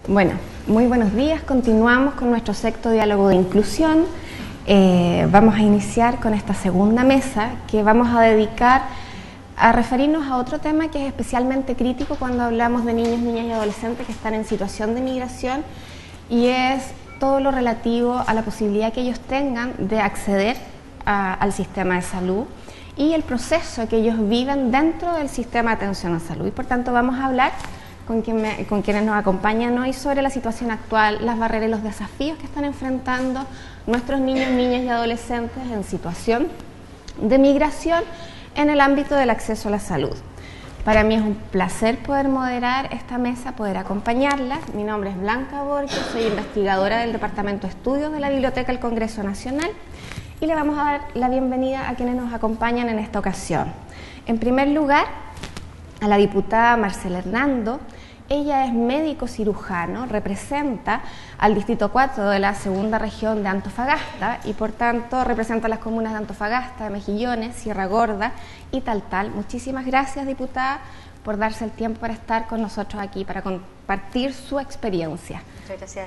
Bueno, muy buenos días. Continuamos con nuestro sexto diálogo de inclusión. Vamos a iniciar con esta segunda mesa que vamos a dedicar a referirnos a otro tema que es especialmente crítico cuando hablamos de niños, niñas y adolescentes que están en situación de migración, y es todo lo relativo a la posibilidad que ellos tengan de acceder al sistema de salud y el proceso que ellos viven dentro del sistema de atención a salud. Y por tanto vamos a hablar con quienes nos acompañan hoy sobre la situación actual, las barreras y los desafíos que están enfrentando nuestros niños, niñas y adolescentes en situación de migración en el ámbito del acceso a la salud. Para mí es un placer poder moderar esta mesa, poder acompañarla. Mi nombre es Blanca Borges, soy investigadora del Departamento de Estudios de la Biblioteca del Congreso Nacional y le vamos a dar la bienvenida a quienes nos acompañan en esta ocasión. En primer lugar, a la diputada Marcela Hernando. Ella es médico cirujano, representa al Distrito 4 de la segunda región de Antofagasta y por tanto representa las comunas de Antofagasta, de Mejillones, Sierra Gorda y Taltal. Muchísimas gracias, diputada, por darse el tiempo para estar con nosotros aquí, para compartir su experiencia. Muchas gracias.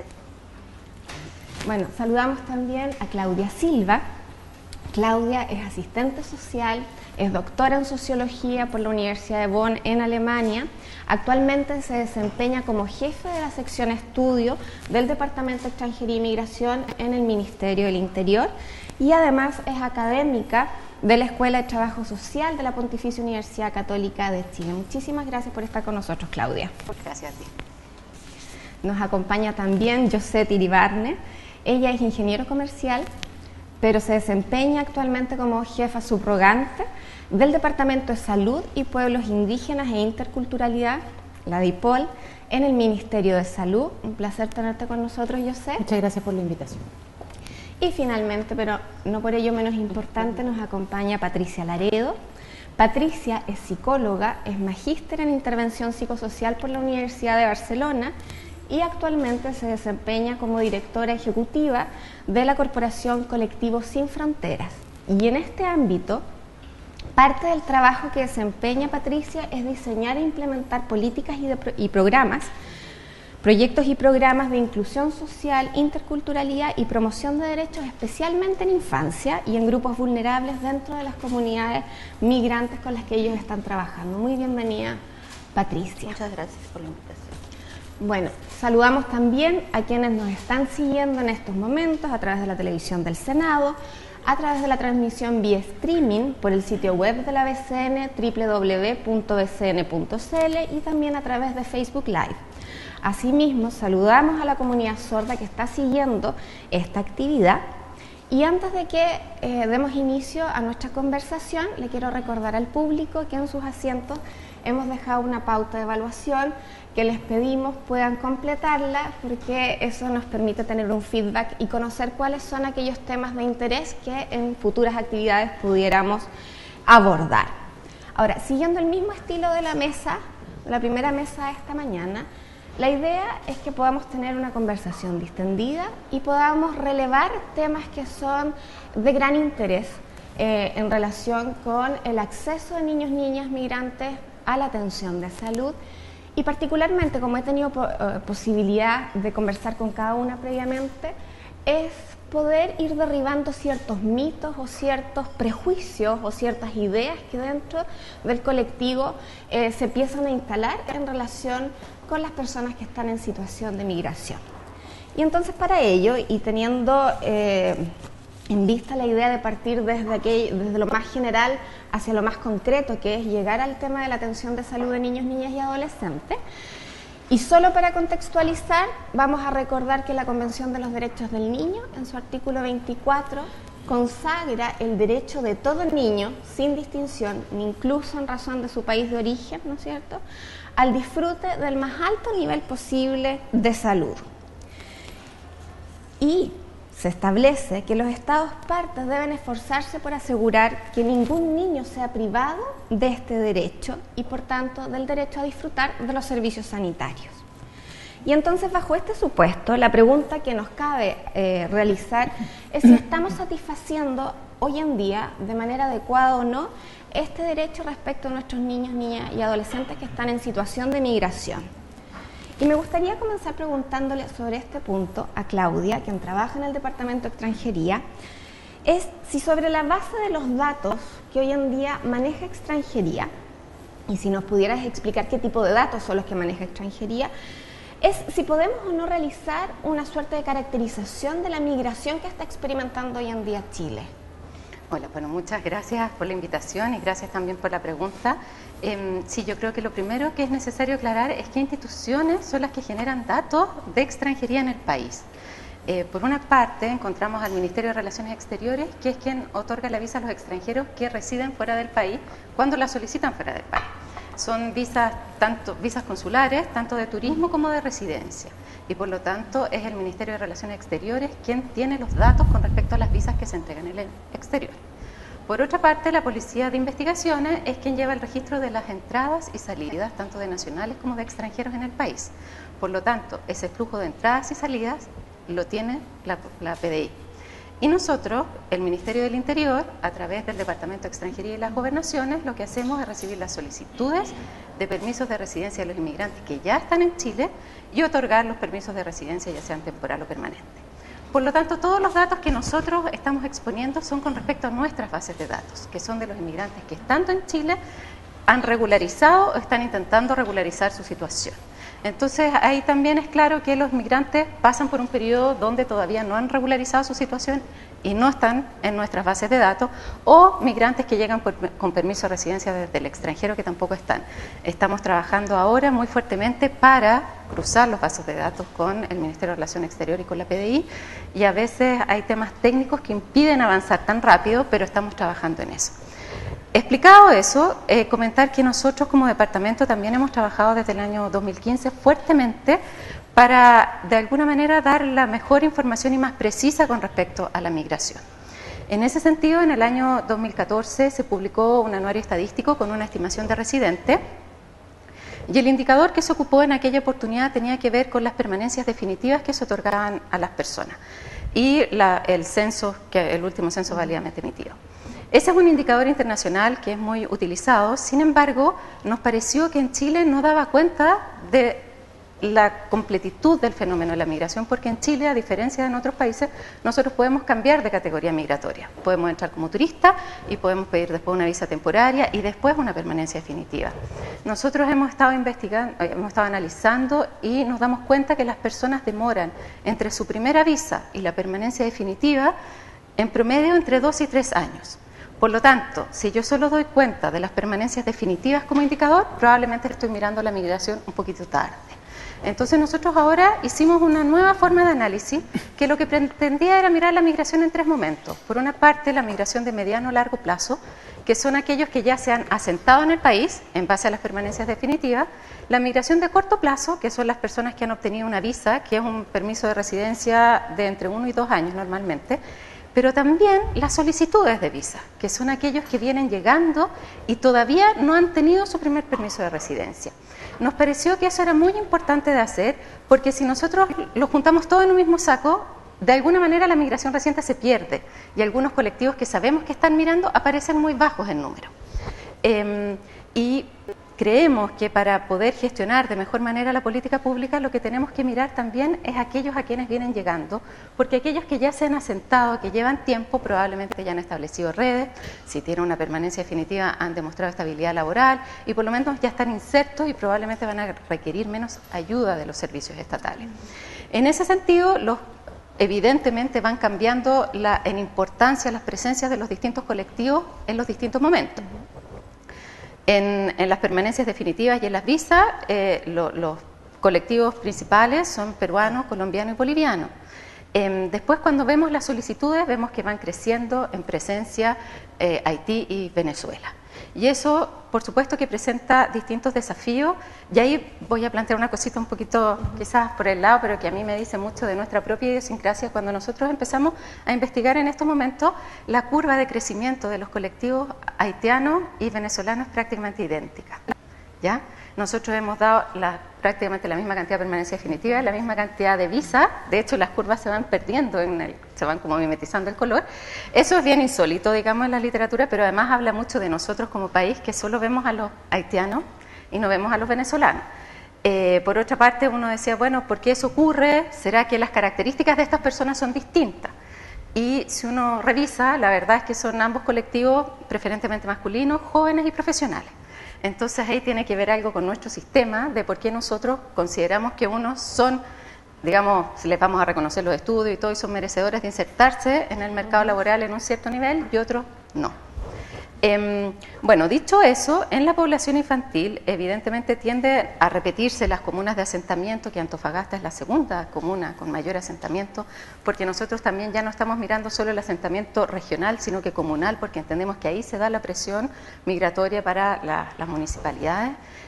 Bueno, saludamos también a Claudia Silva. Claudia es asistente social, es doctora en sociología por la Universidad de Bonn en Alemania. Actualmente se desempeña como jefe de la sección estudio del Departamento de Extranjería y Migración en el Ministerio del Interior y además es académica de la Escuela de Trabajo Social de la Pontificia Universidad Católica de Chile. Muchísimas gracias por estar con nosotros, Claudia. Gracias a ti. Nos acompaña también Josette Iribarne. Ella es ingeniero comercial, pero se desempeña actualmente como jefa subrogante del Departamento de Salud y Pueblos Indígenas e Interculturalidad, la DIPOL, en el Ministerio de Salud. Un placer tenerte con nosotros, Josette. Muchas gracias por la invitación. Y finalmente, pero no por ello menos importante, nos acompaña Patricia Laredo. Patricia es psicóloga, es magíster en intervención psicosocial por la Universidad de Barcelona y actualmente se desempeña como directora ejecutiva de la Corporación Colectivos Sin Fronteras. Y en este ámbito, parte del trabajo que desempeña Patricia es diseñar e implementar políticas y programas, proyectos y programas de inclusión social, interculturalidad y promoción de derechos, especialmente en infancia y en grupos vulnerables dentro de las comunidades migrantes con las que ellos están trabajando. Muy bienvenida, Patricia. Muchas gracias por la invitación. Bueno, saludamos también a quienes nos están siguiendo en estos momentos a través de la televisión del Senado, a través de la transmisión vía streaming por el sitio web de la BCN, www.bcn.cl, y también a través de Facebook Live. Asimismo, saludamos a la comunidad sorda que está siguiendo esta actividad. Y antes de que demos inicio a nuestra conversación, le quiero recordar al público que en sus asientos hemos dejado una pauta de evaluación que les pedimos puedan completarla porque eso nos permite tener un feedback y conocer cuáles son aquellos temas de interés que en futuras actividades pudiéramos abordar. Ahora, siguiendo el mismo estilo de la mesa, la primera mesa de esta mañana, la idea es que podamos tener una conversación distendida y podamos relevar temas que son de gran interés en relación con el acceso de niños, niñas, migrantes a la atención de salud. Y particularmente, como he tenido posibilidad de conversar con cada una previamente, es poder ir derribando ciertos mitos o ciertos prejuicios o ciertas ideas que dentro del colectivo se empiezan a instalar en relación con las personas que están en situación de migración. Y entonces para ello, y teniendo en vista la idea de partir desde lo más general hacia lo más concreto, que es llegar al tema de la atención de salud de niños, niñas y adolescentes. Y solo para contextualizar, vamos a recordar que la Convención de los Derechos del Niño, en su artículo 24, consagra el derecho de todo niño, sin distinción, ni incluso en razón de su país de origen, ¿no es cierto?, al disfrute del más alto nivel posible de salud. Y se establece que los Estados partes deben esforzarse por asegurar que ningún niño sea privado de este derecho y, por tanto, del derecho a disfrutar de los servicios sanitarios. Y entonces, bajo este supuesto, la pregunta que nos cabe realizar es si estamos satisfaciendo hoy en día, de manera adecuada o no, este derecho respecto a nuestros niños, niñas y adolescentes que están en situación de migración. Y me gustaría comenzar preguntándole sobre este punto a Claudia, quien trabaja en el Departamento de Extranjería, es si sobre la base de los datos que hoy en día maneja Extranjería, y si nos pudieras explicar qué tipo de datos son los que maneja Extranjería, es si podemos o no realizar una suerte de caracterización de la migración que está experimentando hoy en día Chile. Hola, bueno, muchas gracias por la invitación y gracias también por la pregunta. Sí, yo creo que lo primero que es necesario aclarar es qué instituciones son las que generan datos de extranjería en el país. Por una parte, encontramos al Ministerio de Relaciones Exteriores, que es quien otorga la visa a los extranjeros que residen fuera del país cuando la solicitan fuera del país. Son visas consulares, tanto de turismo como de residencia. Y por lo tanto es el Ministerio de Relaciones Exteriores quien tiene los datos con respecto a las visas que se entregan en el exterior. Por otra parte, la Policía de Investigaciones es quien lleva el registro de las entradas y salidas, tanto de nacionales como de extranjeros en el país. Por lo tanto, ese flujo de entradas y salidas lo tiene la PDI. Y nosotros, el Ministerio del Interior, a través del Departamento de Extranjería y las Gobernaciones, lo que hacemos es recibir las solicitudes de permisos de residencia de los inmigrantes que ya están en Chile y otorgar los permisos de residencia, ya sean temporal o permanente. Por lo tanto, todos los datos que nosotros estamos exponiendo son con respecto a nuestras bases de datos, que son de los inmigrantes que estando en Chile han regularizado o están intentando regularizar su situación. Entonces, ahí también es claro que los migrantes pasan por un periodo donde todavía no han regularizado su situación y no están en nuestras bases de datos, o migrantes que llegan con permiso de residencia desde el extranjero que tampoco están. Estamos trabajando ahora muy fuertemente para cruzar los bases de datos con el Ministerio de Relaciones Exteriores y con la PDI, y a veces hay temas técnicos que impiden avanzar tan rápido, pero estamos trabajando en eso. Explicado eso, comentar que nosotros como departamento también hemos trabajado desde el año 2015 fuertemente para de alguna manera dar la mejor información y más precisa con respecto a la migración. En ese sentido, en el año 2014 se publicó un anuario estadístico con una estimación de residentes, y el indicador que se ocupó en aquella oportunidad tenía que ver con las permanencias definitivas que se otorgaban a las personas y el censo, el último censo válidamente emitido. Ese es un indicador internacional que es muy utilizado, sin embargo, nos pareció que en Chile no daba cuenta de la completitud del fenómeno de la migración, porque en Chile, a diferencia de en otros países, nosotros podemos cambiar de categoría migratoria. Podemos entrar como turista y podemos pedir después una visa temporaria y después una permanencia definitiva. Nosotros hemos estado investigando, hemos estado analizando y nos damos cuenta que las personas demoran entre su primera visa y la permanencia definitiva en promedio entre 2 y 3 años. Por lo tanto, si yo solo doy cuenta de las permanencias definitivas como indicador, probablemente estoy mirando la migración un poquito tarde. Entonces nosotros ahora hicimos una nueva forma de análisis que lo que pretendía era mirar la migración en 3 momentos. Por una parte, la migración de mediano a largo plazo, que son aquellos que ya se han asentado en el país en base a las permanencias definitivas. La migración de corto plazo, que son las personas que han obtenido una visa, que es un permiso de residencia de entre 1 y 2 años normalmente. Pero también las solicitudes de visa, que son aquellos que vienen llegando y todavía no han tenido su primer permiso de residencia. Nos pareció que eso era muy importante de hacer, porque si nosotros lo juntamos todo en un mismo saco, de alguna manera la migración reciente se pierde y algunos colectivos que sabemos que están mirando aparecen muy bajos en número. Y creemos que para poder gestionar de mejor manera la política pública, lo que tenemos que mirar también es aquellos a quienes vienen llegando, porque aquellos que ya se han asentado, que llevan tiempo, probablemente ya han establecido redes, si tienen una permanencia definitiva han demostrado estabilidad laboral y por lo menos ya están insertos y probablemente van a requerir menos ayuda de los servicios estatales. En ese sentido, evidentemente van cambiando en importancia las presencias de los distintos colectivos en los distintos momentos. En las permanencias definitivas y en las visas, los colectivos principales son peruano, colombiano y boliviano. Después, cuando vemos las solicitudes, vemos que van creciendo en presencia Haití y Venezuela. Y eso, por supuesto, que presenta distintos desafíos. Y ahí voy a plantear una cosita un poquito, quizás por el lado, pero que a mí me dice mucho de nuestra propia idiosincrasia. Cuando nosotros empezamos a investigar en estos momentos, la curva de crecimiento de los colectivos haitianos y venezolanos es prácticamente idéntica, ¿ya? Nosotros hemos dado prácticamente la misma cantidad de permanencia definitiva, la misma cantidad de visa. De hecho, las curvas se van perdiendo, se van como mimetizando el color. Eso es bien insólito, digamos, en la literatura, pero además habla mucho de nosotros como país, que solo vemos a los haitianos y no vemos a los venezolanos. Por otra parte, uno decía, bueno, ¿por qué eso ocurre? ¿Será que las características de estas personas son distintas? Y si uno revisa, la verdad es que son ambos colectivos preferentemente masculinos, jóvenes y profesionales. Entonces ahí tiene que ver algo con nuestro sistema de por qué nosotros consideramos que unos son, digamos, les vamos a reconocer los estudios y todo, y son merecedores de insertarse en el mercado laboral en un cierto nivel y otros no. Bueno, dicho eso, en la población infantil evidentemente tiende a repetirse las comunas de asentamiento, que Antofagasta es la segunda comuna con mayor asentamiento, porque nosotros también ya no estamos mirando solo el asentamiento regional, sino que comunal, porque entendemos que ahí se da la presión migratoria para las municipalidades.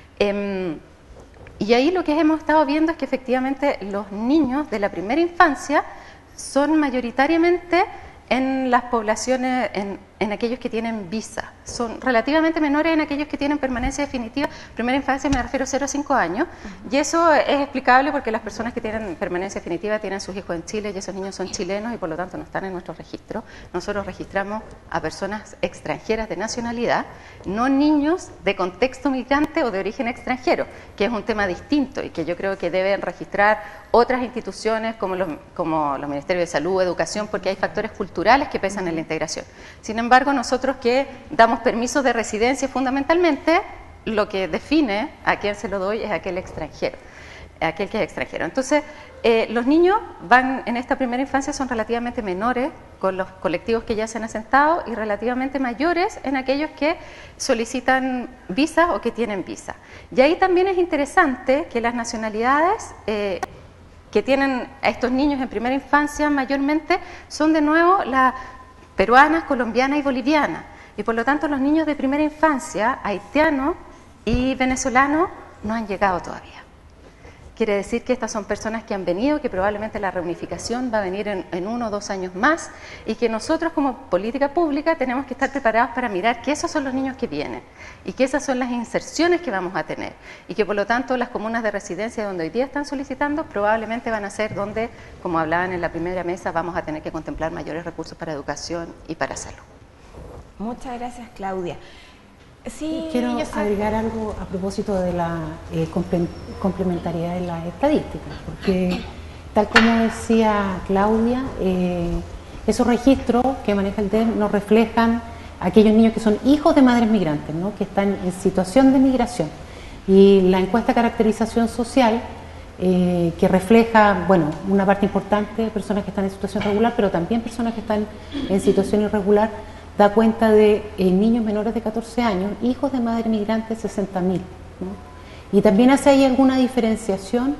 Y ahí lo que hemos estado viendo es que efectivamente los niños de la primera infancia son mayoritariamente en las poblaciones, en aquellos que tienen visa. Son relativamente menores en aquellos que tienen permanencia definitiva. Primera infancia me refiero a 0 a 5 años. Y eso es explicable porque las personas que tienen permanencia definitiva tienen sus hijos en Chile y esos niños son chilenos y por lo tanto no están en nuestro registro. Nosotros registramos a personas extranjeras de nacionalidad, no niños de contexto migrante o de origen extranjero, que es un tema distinto y que yo creo que deben registrar otras instituciones como los Ministerios de Salud, Educación, porque hay factores culturales que pesan en la integración. Sin embargo, nosotros que damos permisos de residencia fundamentalmente, lo que define a quién se lo doy es aquel extranjero, aquel que es extranjero. Entonces, los niños van en esta primera infancia son relativamente menores con los colectivos que ya se han asentado y relativamente mayores en aquellos que solicitan visa o que tienen visa. Y ahí también es interesante que las nacionalidades que tienen a estos niños en primera infancia mayormente son de nuevo las peruanas, colombianas y bolivianas. Y por lo tanto los niños de primera infancia, haitianos y venezolanos, no han llegado todavía. Quiere decir que estas son personas que han venido, que probablemente la reunificación va a venir en 1 o 2 años más y que nosotros como política pública tenemos que estar preparados para mirar que esos son los niños que vienen y que esas son las inserciones que vamos a tener y que por lo tanto las comunas de residencia donde hoy día están solicitando probablemente van a ser donde, como hablaban en la primera mesa, vamos a tener que contemplar mayores recursos para educación y para salud. Muchas gracias, Claudia. Sí, quiero agregar algo a propósito de la complementariedad de las estadísticas, porque tal como decía Claudia, esos registros que maneja el DEM nos reflejan aquellos niños que son hijos de madres migrantes, ¿no? Que están en situación de migración. Y la encuesta caracterización social, que refleja, bueno, una parte importante de personas que están en situación regular, pero también personas que están en situación irregular, da cuenta de niños menores de 14 años, hijos de madres migrantes, 60.000, ¿no? Y también hace ahí alguna diferenciación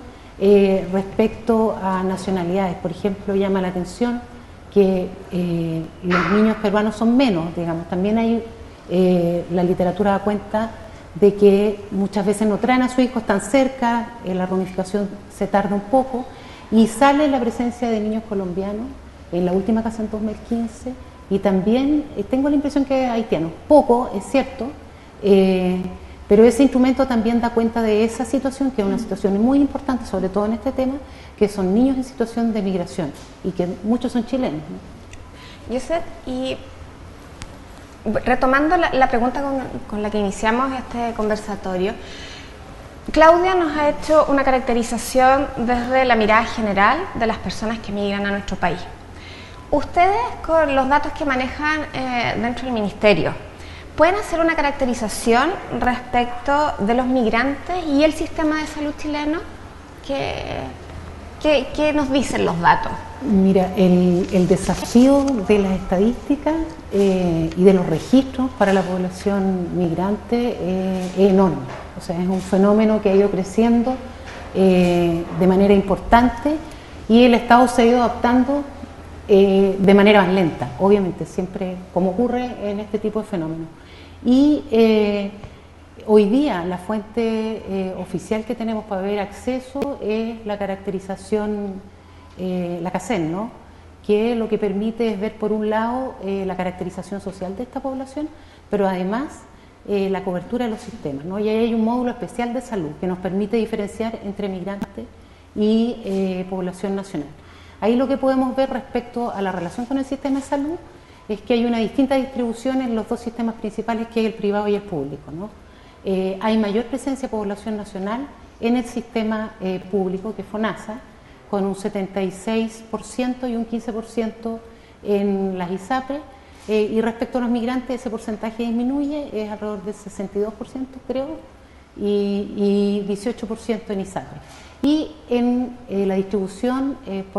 respecto a nacionalidades. Por ejemplo, llama la atención que los niños peruanos son menos, digamos. También hay, la literatura da cuenta de que muchas veces no traen a sus hijos tan cerca, la reunificación se tarda un poco, y sale la presencia de niños colombianos en la última casa en 2015, y también tengo la impresión que haitianos, poco, es cierto, pero ese instrumento también da cuenta de esa situación, que es una situación muy importante, sobre todo en este tema, que son niños en situación de migración, y que muchos son chilenos, ¿no? Josep, y retomando la pregunta con la que iniciamos este conversatorio, Claudia nos ha hecho una caracterización desde la mirada general de las personas que migran a nuestro país. Ustedes, con los datos que manejan dentro del Ministerio, ¿pueden hacer una caracterización respecto de los migrantes y el sistema de salud chileno? ¿Qué nos dicen los datos? Mira, el desafío de las estadísticas y de los registros para la población migrante es enorme. O sea, es un fenómeno que ha ido creciendo de manera importante y el Estado se ha ido adaptando de manera más lenta, obviamente, siempre como ocurre en este tipo de fenómenos. Y hoy día la fuente oficial que tenemos para ver acceso es la caracterización, la CACEN, ¿no? Que lo que permite es ver por un lado la caracterización social de esta población, pero además la cobertura de los sistemas, ¿no? Y ahí hay un módulo especial de salud que nos permite diferenciar entre migrantes y población nacional. Ahí lo que podemos ver respecto a la relación con el sistema de salud es que hay una distinta distribución en los dos sistemas principales, que es el privado y el público, ¿no? Hay mayor presencia de población nacional en el sistema público, que es FONASA, con un 76% y un 15% en las ISAPRE, y respecto a los migrantes ese porcentaje disminuye, es alrededor del 62% creo, y 18% en ISAPRE. Y en la distribución por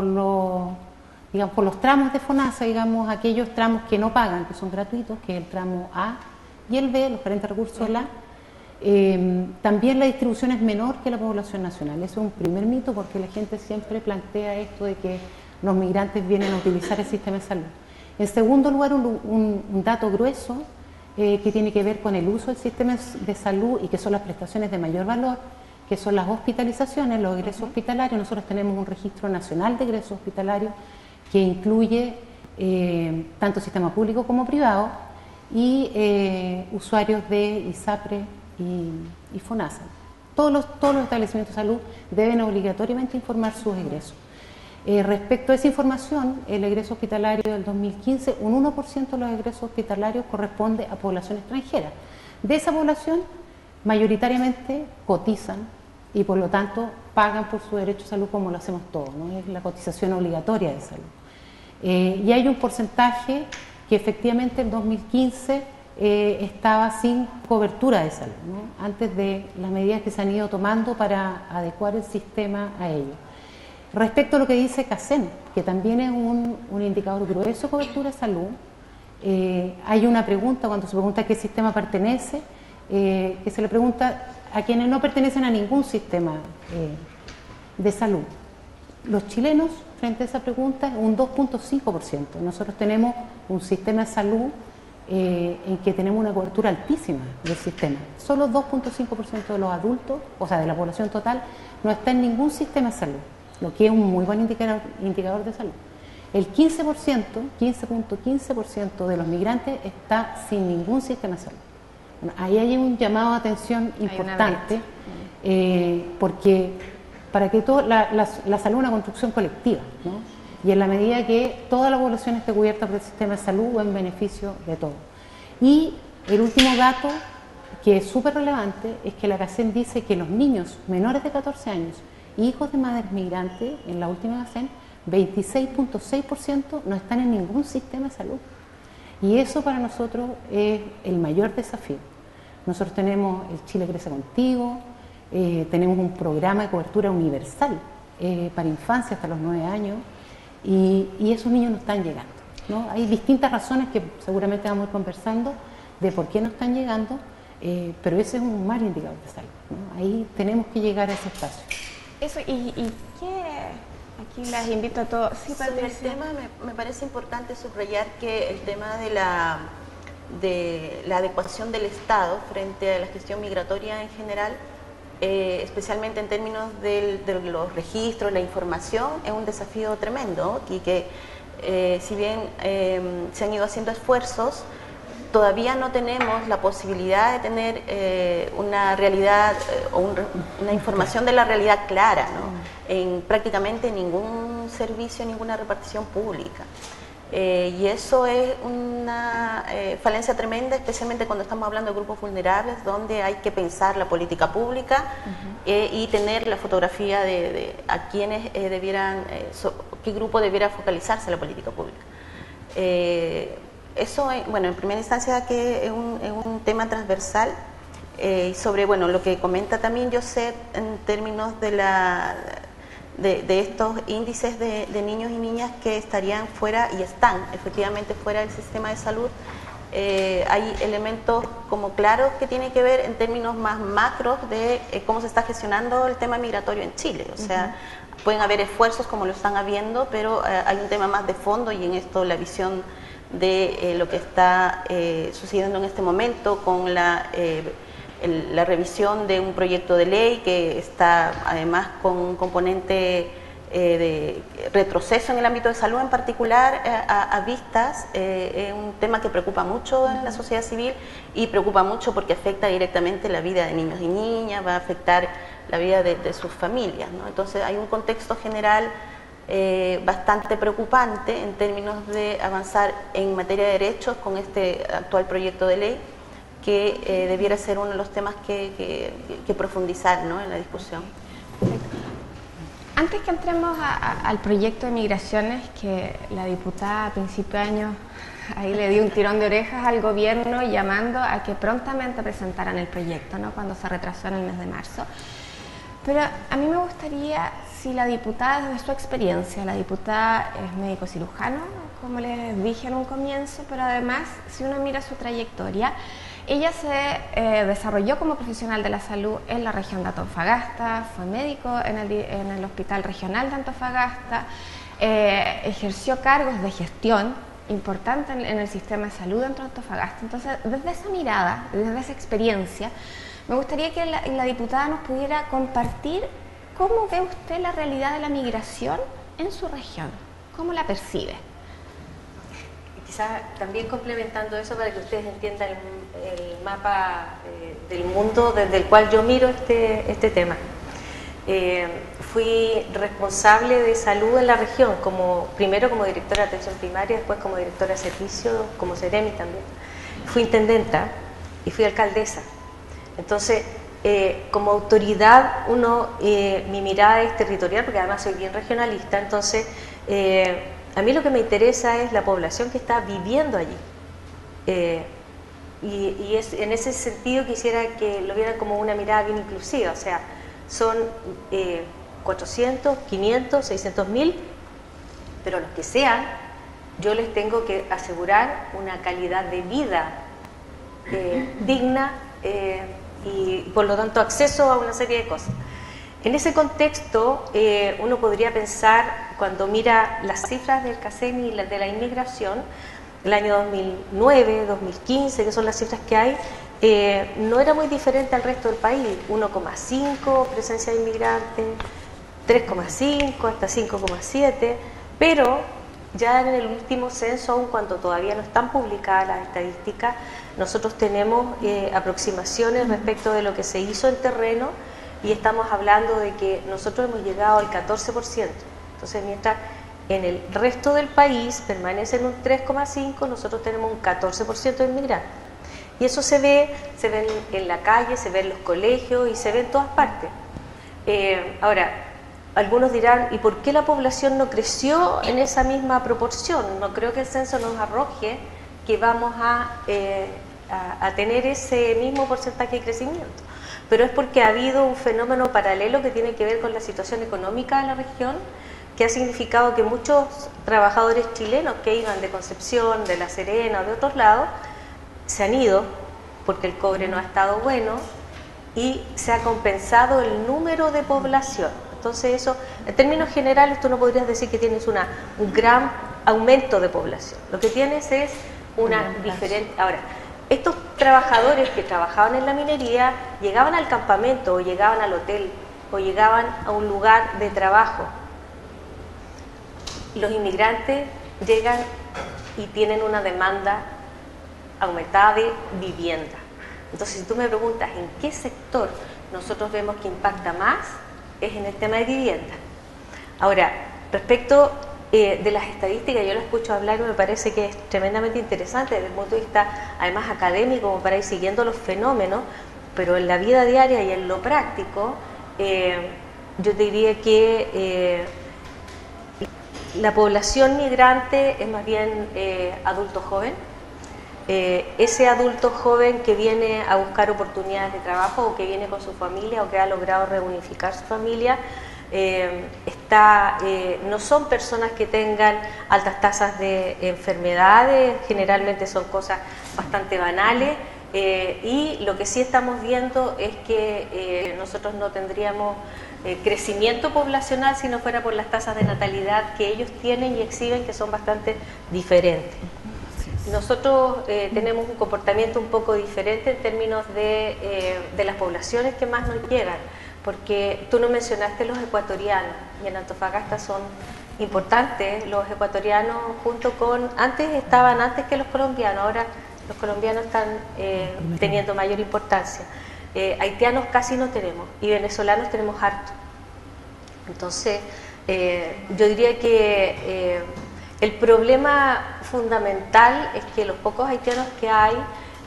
los tramos de FONASA, digamos, aquellos tramos que no pagan, que son gratuitos, que es el tramo A y el B, los carentes recursos del A, también la distribución es menor que la población nacional. Eso es un primer mito, porque la gente siempre plantea esto de que los migrantes vienen a utilizar el sistema de salud. En segundo lugar, un dato grueso que tiene que ver con el uso del sistema de salud y que son las prestaciones de mayor valor, que son las hospitalizaciones, los egresos hospitalarios. Nosotros tenemos un registro nacional de egresos hospitalarios que incluye tanto sistema público como privado y usuarios de ISAPRE y FONASA. Todos los establecimientos de salud deben obligatoriamente informar sus egresos. Respecto a esa información, el egreso hospitalario del 2015, un 1% de los egresos hospitalarios corresponde a población extranjera. De esa población, mayoritariamente cotizan y por lo tanto pagan por su derecho a salud como lo hacemos todos, ¿no? Es la cotización obligatoria de salud. Y hay un porcentaje que efectivamente en 2015 estaba sin cobertura de salud, ¿no? Antes de las medidas que se han ido tomando para adecuar el sistema a ello. Respecto a lo que dice CACEN, que también es un indicador grueso de cobertura de salud, hay una pregunta, cuando se pregunta a qué sistema pertenece, que se le pregunta a quienes no pertenecen a ningún sistema de salud. Los chilenos, frente a esa pregunta, un 2.5%. Nosotros tenemos un sistema de salud en que tenemos una cobertura altísima del sistema. Solo 2.5% de los adultos, o sea, de la población total, no está en ningún sistema de salud, lo que es un muy buen indicador de salud. El 15.15% de los migrantes está sin ningún sistema de salud. Bueno, ahí hay un llamado de atención importante, porque para que la salud es una construcción colectiva, ¿no? Y en la medida que toda la población esté cubierta por el sistema de salud, va en beneficio de todos. Y el último dato, que es súper relevante, es que la CACEN dice que los niños menores de 14 años, hijos de madres migrantes, en la última CACEN, 26.6% no están en ningún sistema de salud. Y eso para nosotros es el mayor desafío. Nosotros tenemos el Chile Crece Contigo, tenemos un programa de cobertura universal para infancia hasta los 9 años, y esos niños no están llegando, ¿no? Hay distintas razones que seguramente vamos a ir conversando de por qué no están llegando, pero ese es un mal indicador de salud, ¿no? Ahí tenemos que llegar a ese espacio. Eso, ¿y qué? Aquí las invito a todos. Sí, sobre el tema me parece importante subrayar que el tema de la adecuación del Estado frente a la gestión migratoria en general, especialmente en términos de los registros, la información, es un desafío tremendo, y que si bien se han ido haciendo esfuerzos, todavía no tenemos la posibilidad de tener una realidad o una información de la realidad clara, ¿no? En prácticamente ningún servicio, ninguna repartición pública. Y eso es una falencia tremenda, especialmente cuando estamos hablando de grupos vulnerables, donde hay que pensar la política pública y tener la fotografía de a quienes debieran, qué grupo debiera focalizarse la política pública. Eso, bueno, en primera instancia que es un tema transversal, sobre, bueno, lo que comenta también Josep en términos de estos índices de niños y niñas que estarían fuera y están efectivamente fuera del sistema de salud. Hay elementos como claros que tienen que ver en términos más macros de cómo se está gestionando el tema migratorio en Chile. O sea, pueden haber esfuerzos como lo están habiendo, pero hay un tema más de fondo, y en esto la visión de lo que está sucediendo en este momento con la revisión de un proyecto de ley que está además con un componente de retroceso en el ámbito de salud en particular a vistas. Es un tema que preocupa mucho en la sociedad civil, y preocupa mucho porque afecta directamente la vida de niños y niñas, va a afectar la vida de sus familias, ¿no? Entonces hay un contexto general bastante preocupante en términos de avanzar en materia de derechos con este actual proyecto de ley, que debiera ser uno de los temas que profundizar, ¿no?, en la discusión. Antes que entremos al proyecto de migraciones, que la diputada a principio de año ahí le dio un tirón de orejas al gobierno llamando a que prontamente presentaran el proyecto, ¿no?, cuando se retrasó en el mes de marzo. Pero a mí me gustaría, si la diputada, desde su experiencia, la diputada es médico cirujano, como les dije en un comienzo, pero además, si uno mira su trayectoria, ella se desarrolló como profesional de la salud en la región de Antofagasta, fue médico en el Hospital Regional de Antofagasta, ejerció cargos de gestión importantes en el sistema de salud dentro de Antofagasta. Entonces, desde esa mirada, desde esa experiencia, me gustaría que la diputada nos pudiera compartir cómo ve usted la realidad de la migración en su región, cómo la percibe. Quizás también complementando eso para que ustedes entiendan el mapa del mundo desde el cual yo miro este tema. Fui responsable de salud en la región, primero como directora de atención primaria, después como directora de servicio, como Seremi también. Fui intendenta y fui alcaldesa. Entonces, como autoridad, mi mirada es territorial, porque además soy bien regionalista, entonces a mí lo que me interesa es la población que está viviendo allí. En ese sentido quisiera que lo vieran como una mirada bien inclusiva, o sea, son 400, 500, 600 mil, pero los que sean, yo les tengo que asegurar una calidad de vida digna y por lo tanto acceso a una serie de cosas. En ese contexto, uno podría pensar, cuando mira las cifras del CACEN y las de la inmigración, el año 2009, 2015, que son las cifras que hay, no era muy diferente al resto del país, 1,5 presencia de inmigrantes, 3,5 hasta 5,7, pero ya en el último censo, aun cuando todavía no están publicadas las estadísticas, nosotros tenemos aproximaciones respecto de lo que se hizo en terreno y estamos hablando de que nosotros hemos llegado al 14%. Entonces, mientras en el resto del país permanece en un 3,5%, nosotros tenemos un 14% de inmigrantes. Y eso se ve en la calle, se ve en los colegios y se ve en todas partes. Ahora, algunos dirán, ¿y por qué la población no creció en esa misma proporción? No creo que el censo nos arroje que vamos a tener ese mismo porcentaje de crecimiento. Pero es porque ha habido un fenómeno paralelo que tiene que ver con la situación económica de la región, que ha significado que muchos trabajadores chilenos que iban de Concepción, de La Serena o de otros lados, se han ido porque el cobre no ha estado bueno y se ha compensado el número de población. Entonces eso, en términos generales, tú no podrías decir que tienes un gran aumento de población. Lo que tienes es una diferente... Ahora, estos trabajadores que trabajaban en la minería llegaban al campamento o llegaban al hotel o llegaban a un lugar de trabajo. Los inmigrantes llegan y tienen una demanda aumentada de vivienda. Entonces, si tú me preguntas en qué sector nosotros vemos que impacta más, es en el tema de vivienda. Ahora, respecto de las estadísticas, yo lo escucho hablar y me parece que es tremendamente interesante desde el punto de vista, además académico, como para ir siguiendo los fenómenos, pero en la vida diaria y en lo práctico, yo te diría que la población migrante es más bien adulto joven. Ese adulto joven que viene a buscar oportunidades de trabajo o que viene con su familia o que ha logrado reunificar su familia, no son personas que tengan altas tasas de enfermedades, generalmente son cosas bastante banales, y lo que sí estamos viendo es que nosotros no tendríamos crecimiento poblacional si no fuera por las tasas de natalidad que ellos tienen y exhiben, que son bastante diferentes. Nosotros tenemos un comportamiento un poco diferente en términos de las poblaciones que más nos llegan, porque tú no mencionaste los ecuatorianos, y en Antofagasta son importantes los ecuatorianos junto con, antes que los colombianos, ahora los colombianos están teniendo mayor importancia. Haitianos casi no tenemos y venezolanos tenemos harto. Entonces, yo diría que el problema fundamental es que los pocos haitianos que hay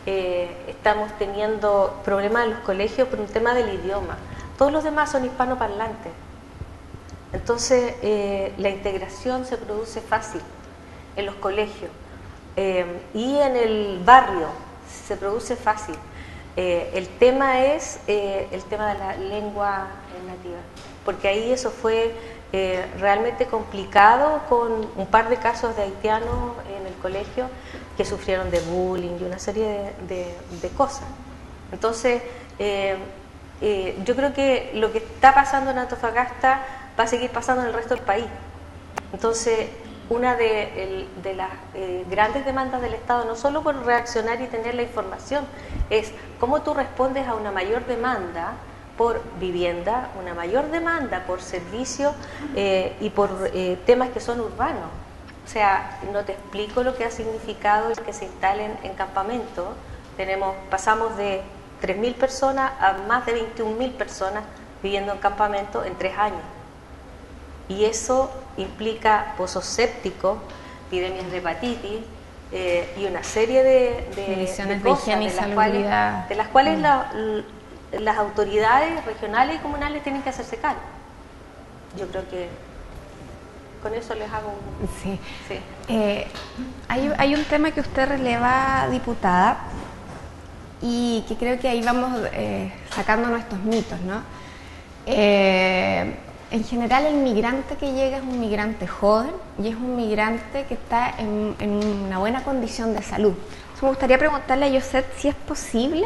estamos teniendo problemas en los colegios por un tema del idioma. Todos los demás son hispanoparlantes. Entonces, la integración se produce fácil en los colegios y en el barrio se produce fácil. El tema es el tema de la lengua nativa, porque ahí eso fue realmente complicado, con un par de casos de haitianos en el colegio que sufrieron de bullying y una serie de cosas. Entonces, yo creo que lo que está pasando en Antofagasta va a seguir pasando en el resto del país. Entonces, una de las grandes demandas del Estado, no solo por reaccionar y tener la información, es cómo tú respondes a una mayor demanda por vivienda, una mayor demanda por servicios y por temas que son urbanos. O sea, no te explico lo que ha significado que se instalen en campamentos. Pasamos de 3.000 personas a más de 21.000 personas viviendo en campamentos en 3 años. Y eso implica pozos sépticos, epidemias de hepatitis y una serie de cosas de las cuales las autoridades regionales y comunales tienen que hacerse cargo. Yo creo que con eso les hago un... Sí. Sí. Hay un tema que usted releva, diputada, y que creo que ahí vamos sacando nuestros mitos, ¿no? En general, el migrante que llega es un migrante joven y es un migrante que está en una buena condición de salud. Entonces, me gustaría preguntarle a Josette si es posible,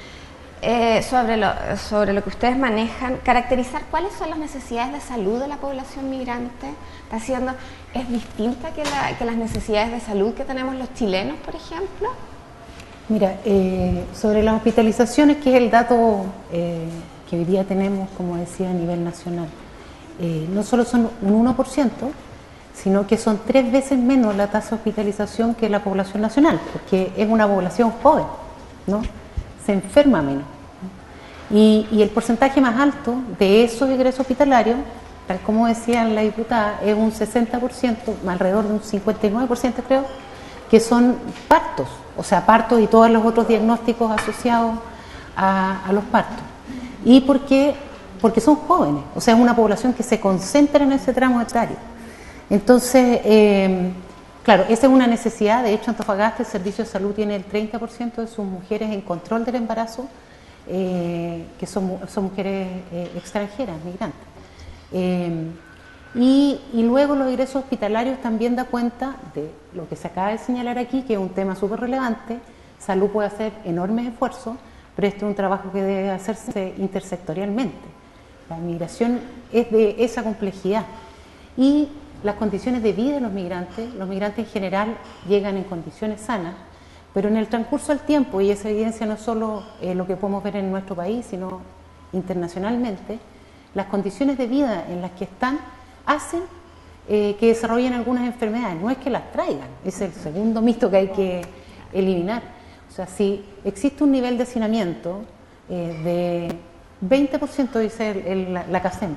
sobre lo que ustedes manejan, caracterizar cuáles son las necesidades de salud de la población migrante. ¿Es distinta que las necesidades de salud que tenemos los chilenos, por ejemplo? Mira, sobre las hospitalizaciones, que es el dato que hoy día tenemos, como decía, a nivel nacional, no solo son un 1%, sino que son 3 veces menos la tasa de hospitalización que la población nacional, porque es una población joven, ¿no? Se enferma menos. Y el porcentaje más alto de esos egresos hospitalarios, tal como decía la diputada, es un 60%, alrededor de un 59% creo, que son partos, o sea, partos y todos los otros diagnósticos asociados a los partos. Y porque son jóvenes, o sea, es una población que se concentra en ese tramo etario. Entonces, claro, esa es una necesidad. De hecho, Antofagasta, el Servicio de Salud tiene el 30% de sus mujeres en control del embarazo, que son mujeres extranjeras, migrantes. Y luego los ingresos hospitalarios también da cuenta de lo que se acaba de señalar aquí, que es un tema súper relevante. Salud puede hacer enormes esfuerzos, pero este es un trabajo que debe hacerse intersectorialmente. La migración es de esa complejidad. Y las condiciones de vida de los migrantes en general llegan en condiciones sanas, pero en el transcurso del tiempo, y esa evidencia no es solo lo que podemos ver en nuestro país, sino internacionalmente, las condiciones de vida en las que están hacen que desarrollen algunas enfermedades. No es que las traigan, es el segundo mito que hay que eliminar. O sea, si existe un nivel de hacinamiento de 20%, dice la CACEM,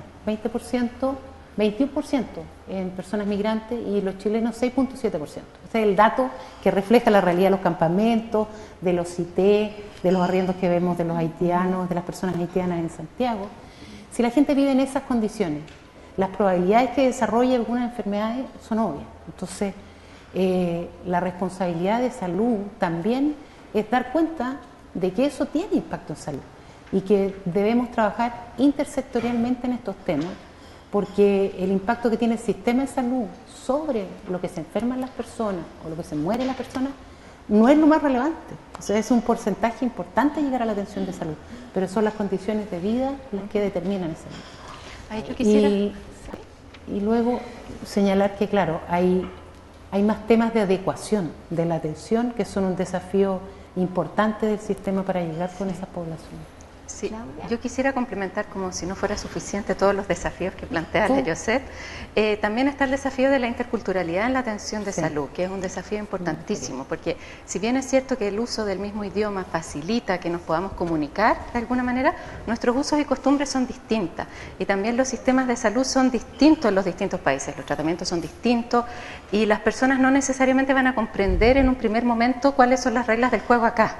21% en personas migrantes, y los chilenos 6.7%. Ese es el dato que refleja la realidad de los campamentos, de los CIT, de los arriendos que vemos de los haitianos, de las personas haitianas en Santiago. Si la gente vive en esas condiciones, las probabilidades que desarrolle algunas enfermedades son obvias. Entonces, la responsabilidad de salud también es dar cuenta de que eso tiene impacto en salud y que debemos trabajar intersectorialmente en estos temas, porque el impacto que tiene el sistema de salud sobre lo que se enferman las personas o lo que se mueren las personas no es lo más relevante. O sea, es un porcentaje importante llegar a la atención de salud, pero son las condiciones de vida las que determinan esa vida. Yo quisiera... Y luego señalar que, claro, hay más temas de adecuación de la atención que son un desafío importante del sistema para llegar con esas poblaciones. Sí, yo quisiera complementar, como si no fuera suficiente, todos los desafíos que plantea Josette. También está el desafío de la interculturalidad en la atención de salud, que es un desafío importantísimo, porque si bien es cierto que el uso del mismo idioma facilita que nos podamos comunicar de alguna manera, nuestros usos y costumbres son distintas, y también los sistemas de salud son distintos en los distintos países, los tratamientos son distintos, y las personas no necesariamente van a comprender en un primer momento cuáles son las reglas del juego acá.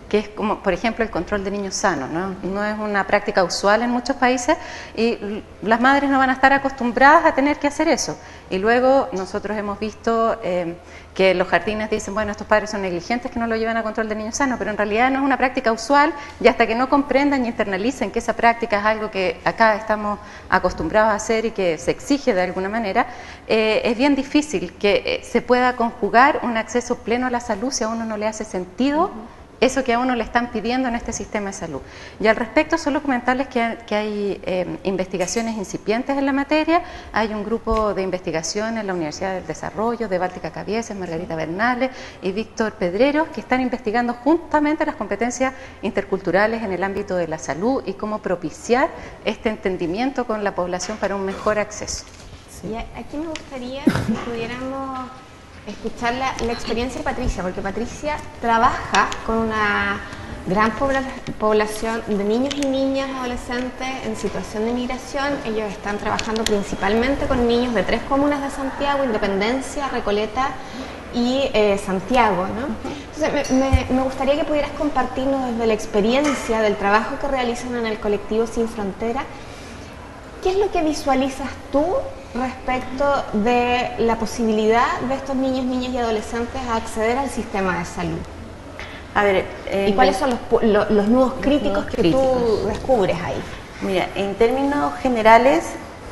que es como, por ejemplo, el control de niños sanos, ¿no? No es una práctica usual en muchos países y las madres no van a estar acostumbradas a tener que hacer eso. Y luego nosotros hemos visto que los jardines dicen, bueno, estos padres son negligentes que no lo llevan a control de niños sanos, pero en realidad no es una práctica usual, y hasta que no comprendan y internalicen que esa práctica es algo que acá estamos acostumbrados a hacer y que se exige de alguna manera, es bien difícil que se pueda conjugar un acceso pleno a la salud si a uno no le hace sentido eso que a uno le están pidiendo en este sistema de salud. Y al respecto, solo comentarles que hay investigaciones incipientes en la materia. Hay un grupo de investigación en la Universidad del Desarrollo, de Báltica Cabieces, Margarita Bernales y Víctor Pedreros, que están investigando justamente las competencias interculturales en el ámbito de la salud y cómo propiciar este entendimiento con la población para un mejor acceso. Sí. Y aquí me gustaría que pudiéramos escuchar la experiencia de Patricia, porque Patricia trabaja con una gran población de niños y niñas adolescentes en situación de migración. Ellos están trabajando principalmente con niños de 3 comunas de Santiago: Independencia, Recoleta y Santiago, ¿no? Entonces me gustaría que pudieras compartirnos desde la experiencia del trabajo que realizan en el colectivo Sin Frontera, ¿qué es lo que visualizas tú respecto de la posibilidad de estos niños, niñas y adolescentes a acceder al sistema de salud? A ver, ¿y cuáles son los nudos críticos que tú descubres ahí? Mira, en términos generales,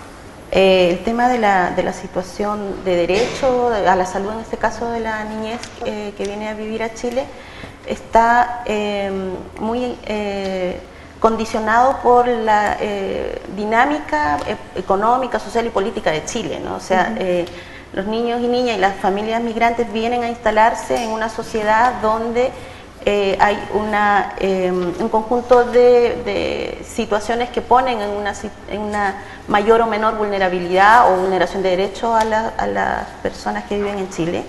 el tema de la situación de derecho a la salud, en este caso de la niñez que viene a vivir a Chile, está muy condicionado por la dinámica económica, social y política de Chile, ¿no? O sea, los niños y niñas y las familias migrantes vienen a instalarse en una sociedad donde hay un conjunto de situaciones que ponen en una mayor o menor vulnerabilidad o vulneración de derechos a las personas que viven en Chile.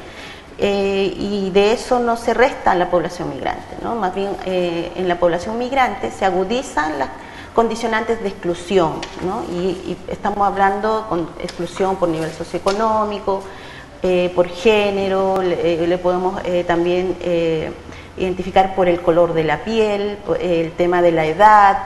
Y de eso no se resta en la población migrante, ¿no? Más bien en la población migrante se agudizan las condicionantes de exclusión, ¿no? Y estamos hablando con exclusión por nivel socioeconómico, por género, le podemos también identificar por el color de la piel, el tema de la edad,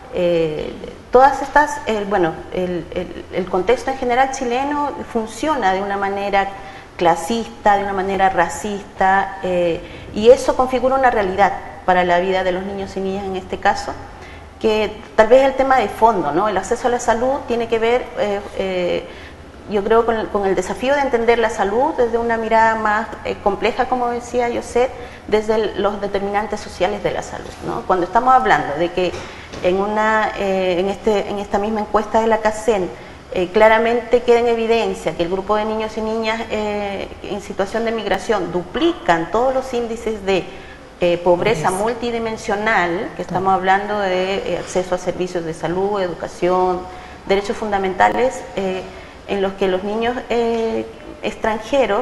todas estas, bueno, el contexto en general chileno funciona de una manera clasista, de una manera racista, y eso configura una realidad para la vida de los niños y niñas en este caso, que tal vez el tema de fondo, ¿no? El acceso a la salud tiene que ver, yo creo, con el desafío de entender la salud desde una mirada más compleja, como decía José, desde los determinantes sociales de la salud, ¿no? Cuando estamos hablando de que en esta misma encuesta de la CACEN claramente queda en evidencia que el grupo de niños y niñas en situación de migración duplican todos los índices de pobreza multidimensional, que estamos hablando de acceso a servicios de salud, educación, derechos fundamentales, en los que los niños extranjeros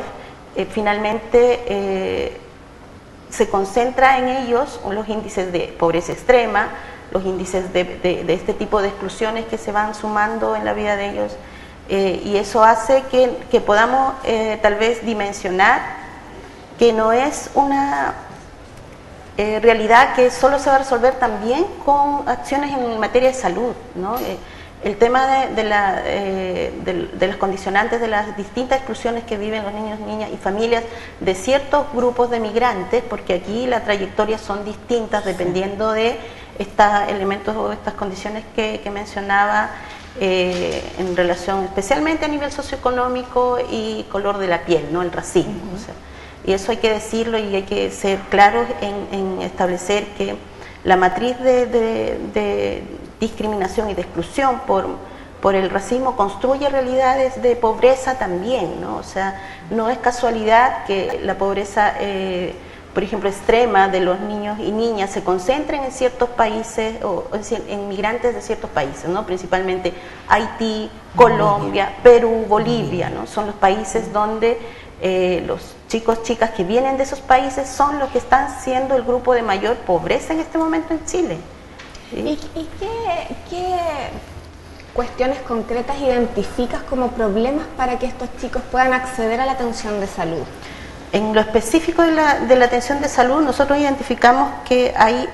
finalmente se concentra en ellos los índices de pobreza extrema, los índices de este tipo de exclusiones que se van sumando en la vida de ellos, y eso hace que podamos tal vez dimensionar que no es una realidad que solo se va a resolver también con acciones en materia de salud, ¿no? El tema de las condicionantes de las distintas exclusiones que viven los niños, niñas y familias de ciertos grupos de migrantes, porque aquí las trayectorias son distintas dependiendo de estos elementos o estas condiciones que mencionaba en relación especialmente a nivel socioeconómico y color de la piel, ¿no? El racismo. O sea, y eso hay que decirlo y hay que ser claros en establecer que la matriz de discriminación y de exclusión por el racismo construye realidades de pobreza también, ¿no? O sea, no es casualidad que la pobreza, por ejemplo, extrema de los niños y niñas se concentren en ciertos países, o en migrantes de ciertos países, ¿no? Principalmente Haití, Colombia, Perú, Bolivia, ¿no? Son los países donde los chicos, chicas que vienen de esos países son los que están siendo el grupo de mayor pobreza en este momento en Chile. ¿Sí? ¿Y qué cuestiones concretas identificas como problemas para que estos chicos puedan acceder a la atención de salud? En lo específico de la atención de salud, nosotros identificamos que hay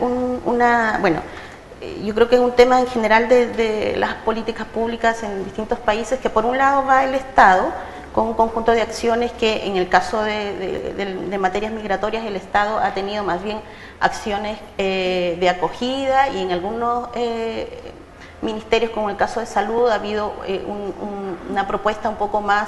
yo creo que es un tema en general de las políticas públicas en distintos países, que por un lado va el Estado con un conjunto de acciones que en el caso de materias migratorias el Estado ha tenido más bien acciones de acogida, y en algunos ministerios, como el caso de salud, ha habido una propuesta un poco más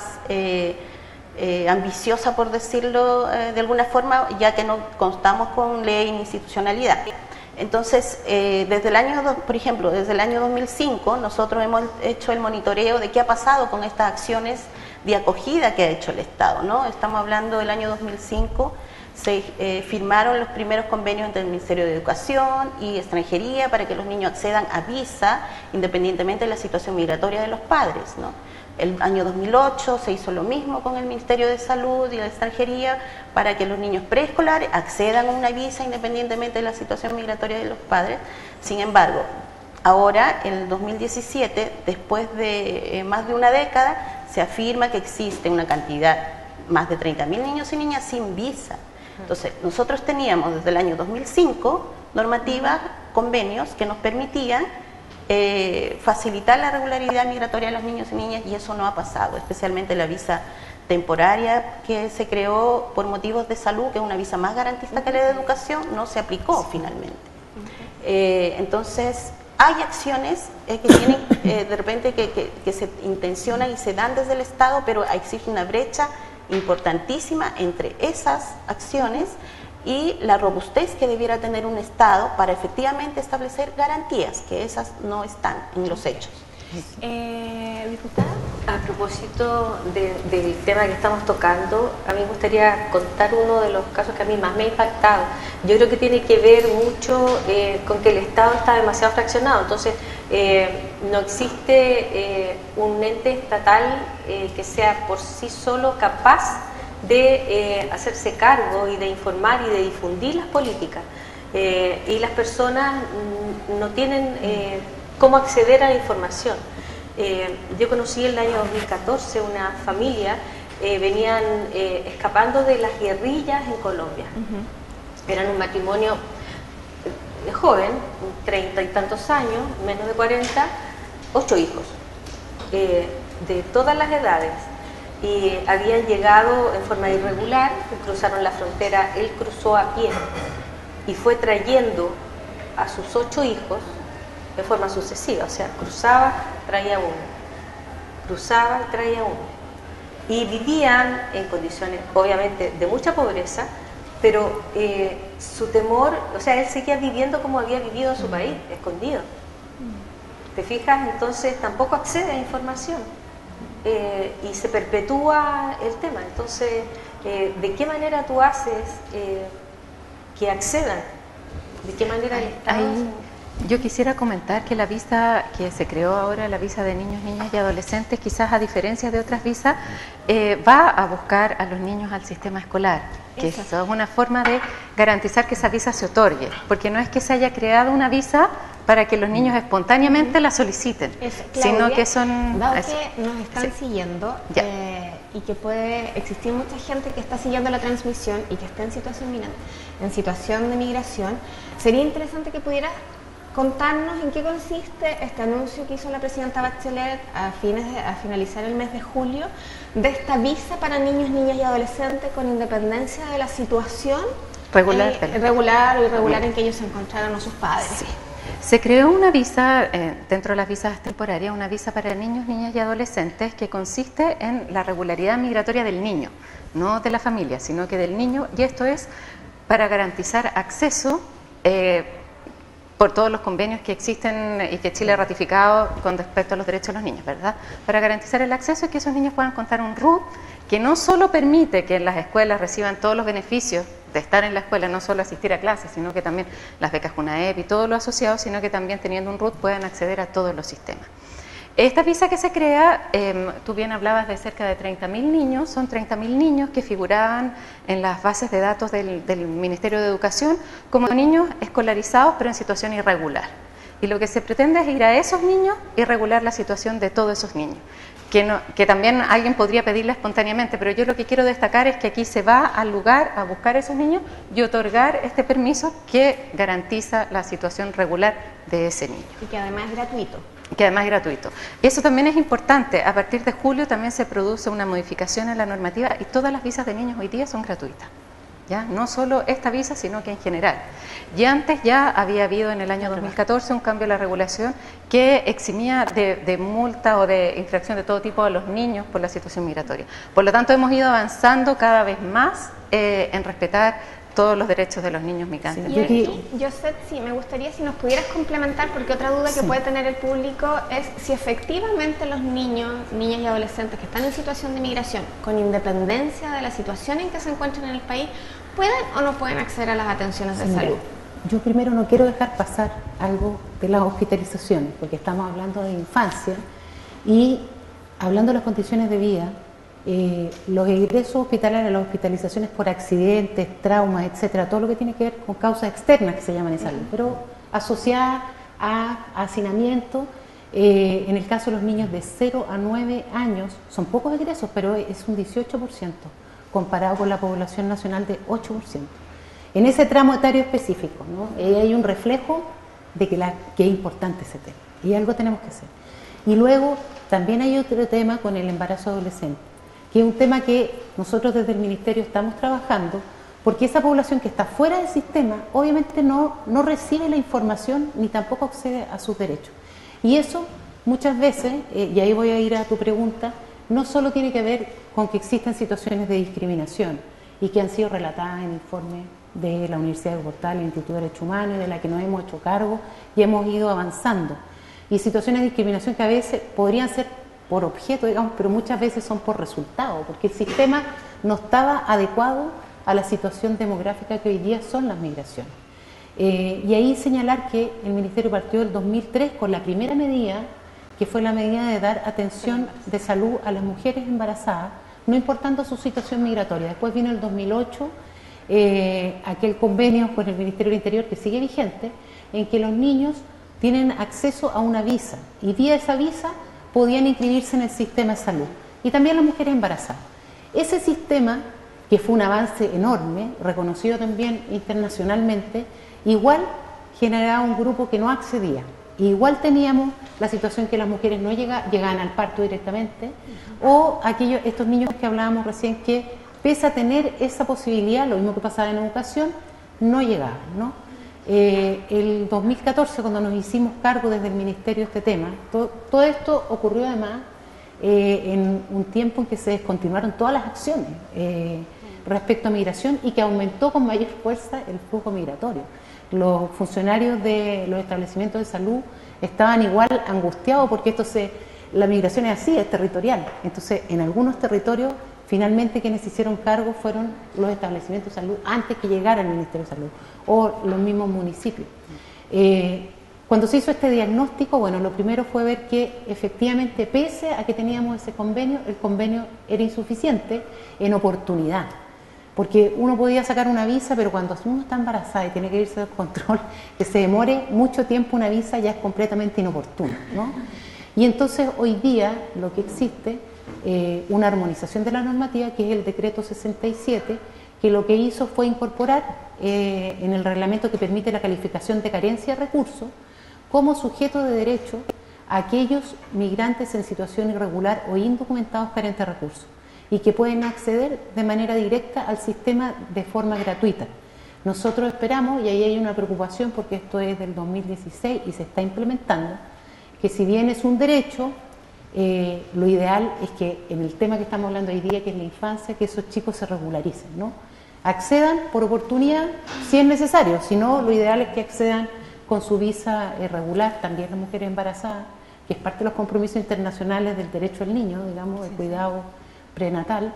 ambiciosa, por decirlo de alguna forma, ya que no contamos con ley ni institucionalidad. Entonces, por ejemplo, desde el año 2005 nosotros hemos hecho el monitoreo de qué ha pasado con estas acciones de acogida que ha hecho el Estado, ¿no? Estamos hablando del año 2005, se firmaron los primeros convenios entre el Ministerio de Educación y Extranjería para que los niños accedan a visa independientemente de la situación migratoria de los padres, ¿no? El año 2008 se hizo lo mismo con el Ministerio de Salud y la Extranjería para que los niños preescolares accedan a una visa independientemente de la situación migratoria de los padres. Sin embargo, ahora, en el 2017, después de más de una década, se afirma que existe una cantidad, más de 30.000 niños y niñas sin visa. Entonces, nosotros teníamos desde el año 2005 normativas, convenios que nos permitían facilitar la regularidad migratoria de los niños y niñas, y eso no ha pasado, especialmente la visa temporaria que se creó por motivos de salud, que es una visa más garantista que la de educación, no se aplicó finalmente. Entonces, hay acciones que tienen de repente que se intencionan y se dan desde el Estado, pero existe una brecha importantísima entre esas acciones y la robustez que debiera tener un Estado para efectivamente establecer garantías, que esas no están en los hechos. Diputada, a propósito del tema que estamos tocando, a mí me gustaría contar uno de los casos que a mí más me ha impactado. Yo creo que tiene que ver mucho con que el Estado está demasiado fraccionado, entonces no existe un ente estatal que sea por sí solo capaz de hacerse cargo y de informar y de difundir las políticas, y las personas no tienen cómo acceder a la información. Yo conocí en el año 2014 una familia, venían escapando de las guerrillas en Colombia. Eran un matrimonio joven, 30 y tantos años, menos de 40, 8 hijos, de todas las edades. Y habían llegado en forma irregular, cruzaron la frontera, él cruzó a pie y fue trayendo a sus 8 hijos de forma sucesiva, o sea, cruzaba, traía uno, cruzaba y traía uno. Y vivían en condiciones obviamente de mucha pobreza, pero su temor, o sea, él seguía viviendo como había vivido en su país, escondido. ¿Te fijas? Entonces tampoco accede a información. Y se perpetúa el tema. Entonces, ¿de qué manera tú haces que accedan? ¿De qué manera el Estado? Yo quisiera comentar que la visa que se creó ahora, la visa de niños, niñas y adolescentes, quizás a diferencia de otras visas, va a buscar a los niños al sistema escolar, que eso es una forma de garantizar que esa visa se otorgue, porque no es que se haya creado una visa para que los niños espontáneamente la soliciten, sino que son... Dado que nos están siguiendo y que puede existir mucha gente que está siguiendo la transmisión y que está en situación de migración, sería interesante que pudieras contarnos en qué consiste este anuncio que hizo la presidenta Bachelet a finalizar el mes de julio de esta visa para niños, niñas y adolescentes con independencia de la situación regular o irregular en que ellos se encontraron o sus padres. Sí. Se creó una visa, dentro de las visas temporarias, una visa para niños, niñas y adolescentes que consiste en la regularidad migratoria del niño, no de la familia, sino que del niño, y esto es para garantizar acceso por todos los convenios que existen y que Chile ha ratificado con respecto a los derechos de los niños, ¿verdad? Para garantizar el acceso y que esos niños puedan contar un RUT que no solo permite que en las escuelas reciban todos los beneficios de estar en la escuela, no solo asistir a clases, sino que también las becas CUNAEP y todo lo asociado, sino que también teniendo un RUT puedan acceder a todos los sistemas. Esta visa que se crea, tú bien hablabas de cerca de 30.000 niños, son 30.000 niños que figuraban en las bases de datos del Ministerio de Educación como niños escolarizados pero en situación irregular. Y lo que se pretende es ir a esos niños y regular la situación de todos esos niños. que también alguien podría pedirla espontáneamente, pero yo lo que quiero destacar es que aquí se va al lugar a buscar a esos niños y otorgar este permiso que garantiza la situación regular de ese niño. Y que además es gratuito. Que además es gratuito. Eso también es importante. A partir de julio también se produce una modificación en la normativa y todas las visas de niños hoy día son gratuitas. ¿Ya? No solo esta visa, sino que en general. Y antes ya había habido en el año 2014 un cambio en la regulación que eximía de multa o de infracción de todo tipo a los niños por la situación migratoria. Por lo tanto, hemos ido avanzando cada vez más en respetar todos los derechos de los niños migrantes. Y aquí, Josette, sí, me gustaría si nos pudieras complementar, porque otra duda que puede tener el público es si efectivamente los niños, niñas y adolescentes que están en situación de migración, con independencia de la situación en que se encuentran en el país, ¿pueden o no pueden acceder a las atenciones de salud? Yo primero no quiero dejar pasar algo de las hospitalizaciones, porque estamos hablando de infancia y hablando de las condiciones de vida. Los ingresos hospitalarios, las hospitalizaciones por accidentes, traumas, etcétera, todo lo que tiene que ver con causas externas que se llaman en salud, pero asociadas a hacinamiento. En el caso de los niños de 0 a 9 años, son pocos egresos, pero es un 18%, comparado con la población nacional de 8%. En ese tramo etario específico, ¿no? Hay un reflejo de que es importante ese tema, y algo tenemos que hacer. Y luego también hay otro tema con el embarazo adolescente, que es un tema que nosotros desde el Ministerio estamos trabajando, porque esa población que está fuera del sistema obviamente no recibe la información ni tampoco accede a sus derechos. Y eso muchas veces, y ahí voy a ir a tu pregunta, no solo tiene que ver con que existen situaciones de discriminación y que han sido relatadas en informes de la Universidad de Bogotá, el Instituto de Derechos Humanos, y de la que nos hemos hecho cargo y hemos ido avanzando. Y situaciones de discriminación que a veces podrían ser por objeto, digamos, pero muchas veces son por resultado, porque el sistema no estaba adecuado a la situación demográfica que hoy día son las migraciones. Y ahí señalar que el Ministerio partió el 2003 con la primera medida, que fue la medida de dar atención de salud a las mujeres embarazadas, no importando su situación migratoria. Después vino el 2008, aquel convenio con el Ministerio del Interior que sigue vigente, en que los niños tienen acceso a una visa, y vía esa visa podían inscribirse en el sistema de salud, y también las mujeres embarazadas. Ese sistema, que fue un avance enorme, reconocido también internacionalmente, igual generaba un grupo que no accedía. Igual teníamos la situación que las mujeres no llegaban al parto directamente, o estos niños que hablábamos recién que, pese a tener esa posibilidad, lo mismo que pasaba en educación, no llegaban, ¿no? El 2014, cuando nos hicimos cargo desde el Ministerio de este tema, todo esto ocurrió además en un tiempo en que se descontinuaron todas las acciones respecto a migración y que aumentó con mayor fuerza el flujo migratorio. Los funcionarios de los establecimientos de salud estaban igual angustiados porque la migración es así, es territorial. Entonces, en algunos territorios, finalmente quienes se hicieron cargo fueron los establecimientos de salud antes que llegara el Ministerio de Salud, o los mismos municipios. Cuando se hizo este diagnóstico, bueno, lo primero fue ver que efectivamente, pese a que teníamos ese convenio, el convenio era insuficiente en oportunidad. Porque uno podía sacar una visa, pero cuando uno está embarazada y tiene que irse al control, que se demore mucho tiempo una visa ya es completamente inoportuno, ¿no? Y entonces hoy día lo que existe, una armonización de la normativa, que es el decreto 67, que lo que hizo fue incorporar en el reglamento que permite la calificación de carencia de recursos como sujeto de derecho a aquellos migrantes en situación irregular o indocumentados carentes de recursos, y que pueden acceder de manera directa al sistema de forma gratuita. Nosotros esperamos, y ahí hay una preocupación porque esto es del 2016 y se está implementando, que si bien es un derecho, lo ideal es que en el tema que estamos hablando hoy día, que es la infancia, que esos chicos se regularicen, ¿no? Accedan por oportunidad si es necesario, si no, lo ideal es que accedan con su visa regular, también las mujeres embarazadas, que es parte de los compromisos internacionales del derecho al niño, digamos, de cuidado prenatal,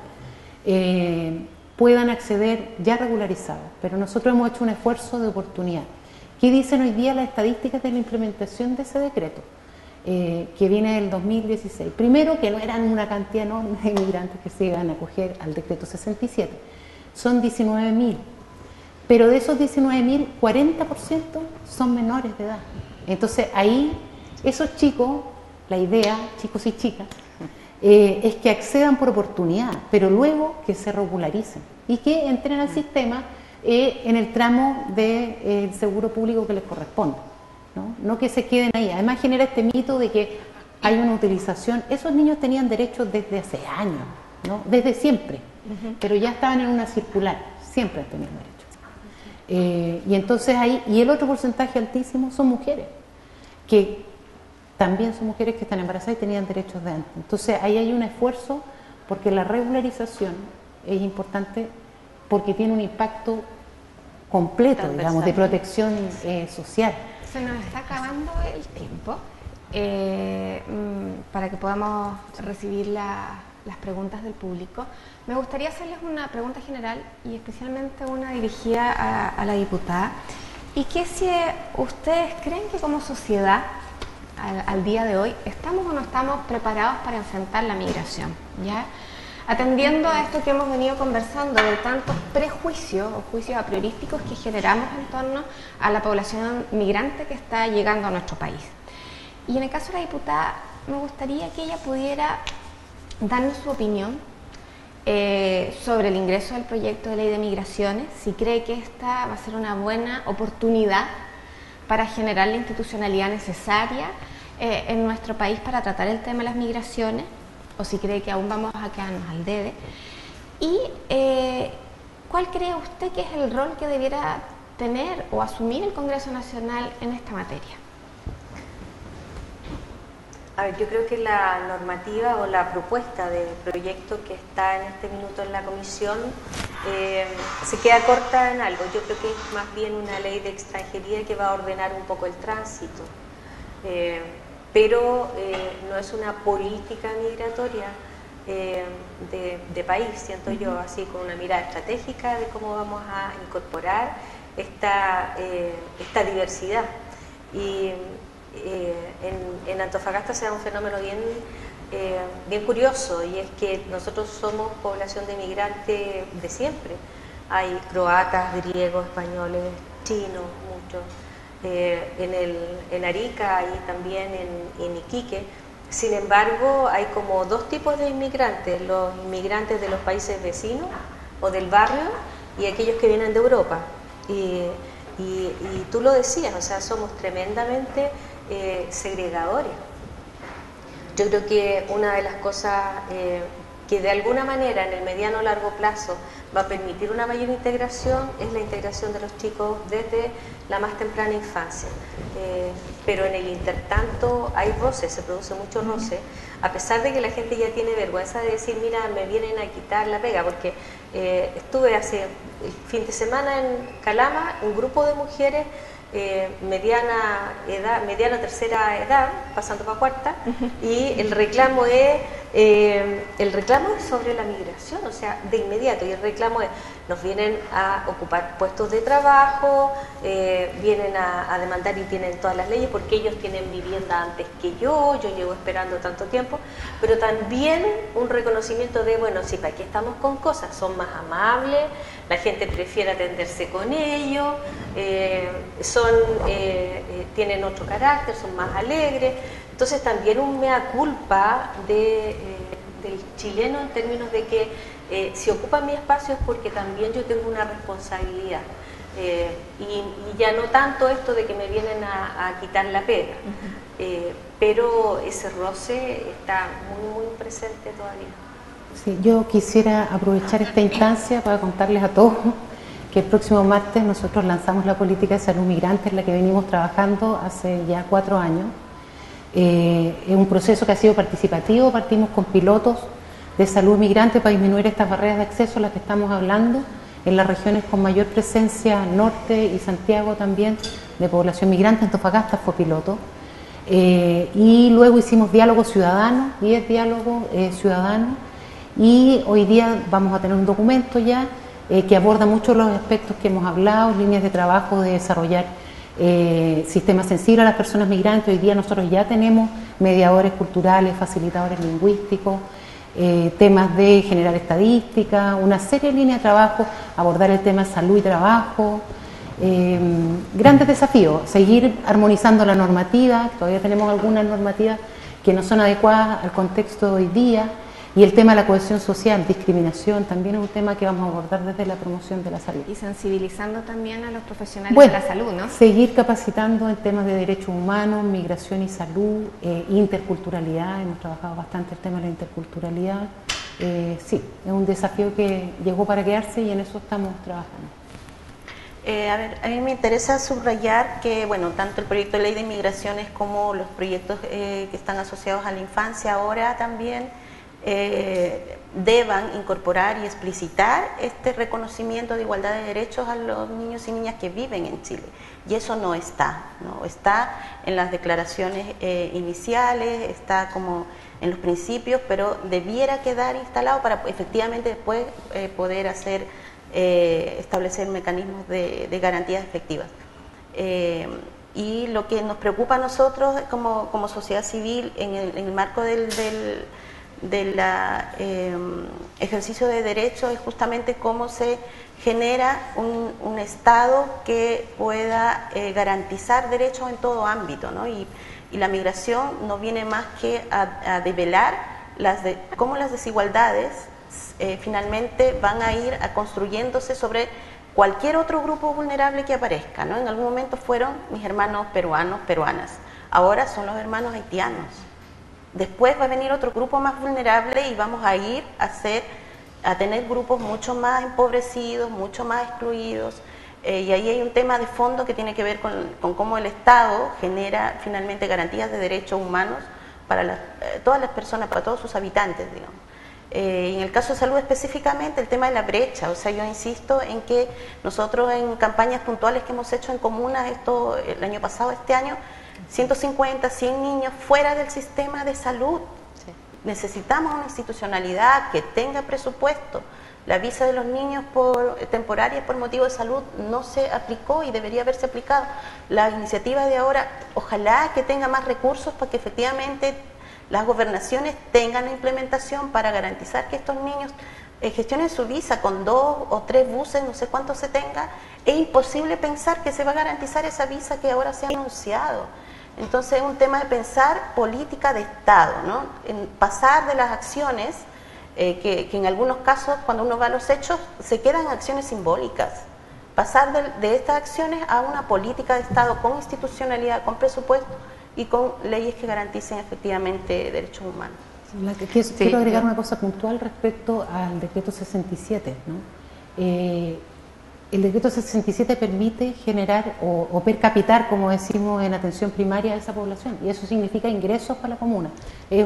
puedan acceder ya regularizados. Pero nosotros hemos hecho un esfuerzo de oportunidad. ¿Qué dicen hoy día las estadísticas de la implementación de ese decreto? Que viene del 2016. Primero, que no eran una cantidad enorme de inmigrantes que se iban a acoger al decreto 67. Son 19.000. Pero de esos 19.000, 40% son menores de edad. Entonces ahí, esos chicos, la idea, chicos y chicas, es que accedan por oportunidad, pero luego que se regularicen y que entren al sistema en el tramo del seguro público que les corresponde, ¿no? No que se queden ahí. Además genera este mito de que hay una utilización. Esos niños tenían derechos desde hace años, ¿no? Desde siempre, pero ya estaban en una circular, siempre han tenido derechos. Y entonces ahí, y el otro porcentaje altísimo son mujeres, que también son mujeres que están embarazadas y tenían derechos de antes. Entonces ahí hay un esfuerzo porque la regularización es importante porque tiene un impacto completo, digamos, de protección social. Se nos está acabando el tiempo para que podamos recibir las preguntas del público. Me gustaría hacerles una pregunta general y especialmente una dirigida a la diputada. Y que si ustedes creen que como sociedad, al día de hoy, ¿estamos o no estamos preparados para enfrentar la migración? ¿Ya? Atendiendo a esto que hemos venido conversando de tantos prejuicios o juicios a priorísticos que generamos en torno a la población migrante que está llegando a nuestro país. Y en el caso de la diputada, me gustaría que ella pudiera darnos su opinión sobre el ingreso del proyecto de ley de migraciones, si cree que esta va a ser una buena oportunidad para generar la institucionalidad necesaria en nuestro país para tratar el tema de las migraciones, o si cree que aún vamos a quedarnos al debe. Y ¿cuál cree usted que es el rol que debiera tener o asumir el Congreso Nacional en esta materia? A ver, yo creo que la normativa o la propuesta de proyecto que está en este minuto en la comisión se queda corta en algo. Yo creo que es más bien una ley de extranjería que va a ordenar un poco el tránsito, pero no es una política migratoria de país, siento yo, así con una mirada estratégica de cómo vamos a incorporar esta diversidad. Y en Antofagasta se da un fenómeno bien curioso, y es que nosotros somos población de migrantes de siempre. Hay croatas, griegos, españoles, chinos, muchos. En Arica y también en Iquique. Sin embargo, hay como dos tipos de inmigrantes: los inmigrantes de los países vecinos o del barrio y aquellos que vienen de Europa. Y tú lo decías, o sea, somos tremendamente segregadores. Yo creo que una de las cosas que de alguna manera en el mediano o largo plazo va a permitir una mayor integración es la integración de los chicos desde la más temprana infancia. Pero en el intertanto hay roce, se produce mucho roce, a pesar de que la gente ya tiene vergüenza de decir, mira, me vienen a quitar la pega, porque estuve hace el fin de semana en Calama, un grupo de mujeres mediana tercera edad, pasando para cuarta, y el reclamo es sobre la migración, o sea, de inmediato, y el reclamo es, nos vienen a ocupar puestos de trabajo, vienen a demandar y tienen todas las leyes porque ellos tienen vivienda antes que yo llevo esperando tanto tiempo, pero también un reconocimiento de, bueno, sí, para aquí estamos con cosas, son más amables, la gente prefiere atenderse con ellos, tienen otro carácter, son más alegres. Entonces también un mea culpa del chileno en términos de que si ocupa mi espacio es porque también yo tengo una responsabilidad. Y ya no tanto esto de que me vienen a quitar la pega, pero ese roce está muy, muy presente todavía. Sí, yo quisiera aprovechar esta instancia para contarles a todos que el próximo martes nosotros lanzamos la política de salud migrante en la que venimos trabajando hace ya 4 años. Es un proceso que ha sido participativo, partimos con pilotos de salud migrante para disminuir estas barreras de acceso a las que estamos hablando en las regiones con mayor presencia norte y Santiago también de población migrante. Antofagasta fue piloto. Y luego hicimos diálogos ciudadanos, 10 diálogos ciudadanos, y hoy día vamos a tener un documento ya que aborda muchos de los aspectos que hemos hablado, líneas de trabajo de desarrollar sistemas sensibles a las personas migrantes. Hoy día nosotros ya tenemos mediadores culturales, facilitadores lingüísticos, temas de generar estadística, una serie de líneas de trabajo, abordar el tema de salud y trabajo. Grandes desafíos, seguir armonizando la normativa, todavía tenemos algunas normativas que no son adecuadas al contexto de hoy día. Y el tema de la cohesión social, discriminación, también es un tema que vamos a abordar desde la promoción de la salud. Y sensibilizando también a los profesionales de la salud, ¿no? Seguir capacitando en temas de derechos humanos, migración y salud, interculturalidad, hemos trabajado bastante el tema de la interculturalidad. Sí, es un desafío que llegó para quedarse y en eso estamos trabajando. A mí me interesa subrayar que, bueno, tanto el proyecto de ley de inmigraciones como los proyectos que están asociados a la infancia ahora también deban incorporar y explicitar este reconocimiento de igualdad de derechos a los niños y niñas que viven en Chile. Y eso no está en las declaraciones iniciales, está como en los principios, pero debiera quedar instalado para efectivamente después poder establecer mecanismos de garantías efectivas. Y lo que nos preocupa a nosotros como sociedad civil en el marco del ejercicio de derechos es justamente cómo se genera un Estado que pueda garantizar derechos en todo ámbito, ¿no? Y la migración no viene más que a develar cómo las desigualdades finalmente van a ir construyéndose sobre cualquier otro grupo vulnerable que aparezca, ¿no? En algún momento fueron mis hermanos peruanos, peruanas, ahora son los hermanos haitianos. Después va a venir otro grupo más vulnerable y vamos a ir a tener grupos mucho más empobrecidos, mucho más excluidos. Y ahí hay un tema de fondo que tiene que ver con cómo el Estado genera finalmente garantías de derechos humanos para todas las personas, para todos sus habitantes, digamos. En el caso de salud específicamente, el tema de la brecha, o sea, yo insisto en que nosotros en campañas puntuales que hemos hecho en comunas, el año pasado, este año, 150, 100 niños fuera del sistema de salud. Sí. Necesitamos una institucionalidad que tenga presupuesto. La visa de los niños temporaria por motivo de salud no se aplicó y debería haberse aplicado. La iniciativa de ahora, ojalá que tenga más recursos para que efectivamente las gobernaciones tengan la implementación para garantizar que estos niños gestionen su visa con 2 o 3 buses, no sé cuánto se tenga. Es imposible pensar que se va a garantizar esa visa que ahora se ha anunciado. Entonces es un tema de pensar política de Estado, ¿no? En pasar de las acciones, que en algunos casos cuando uno va a los hechos se quedan acciones simbólicas. Pasar de estas acciones a una política de Estado con institucionalidad, con presupuesto y con leyes que garanticen efectivamente derechos humanos. Quiero agregar una cosa puntual respecto al decreto 67, ¿no? El decreto 67 permite generar o per capitar, como decimos en atención primaria, a esa población, y eso significa ingresos para la comuna. Es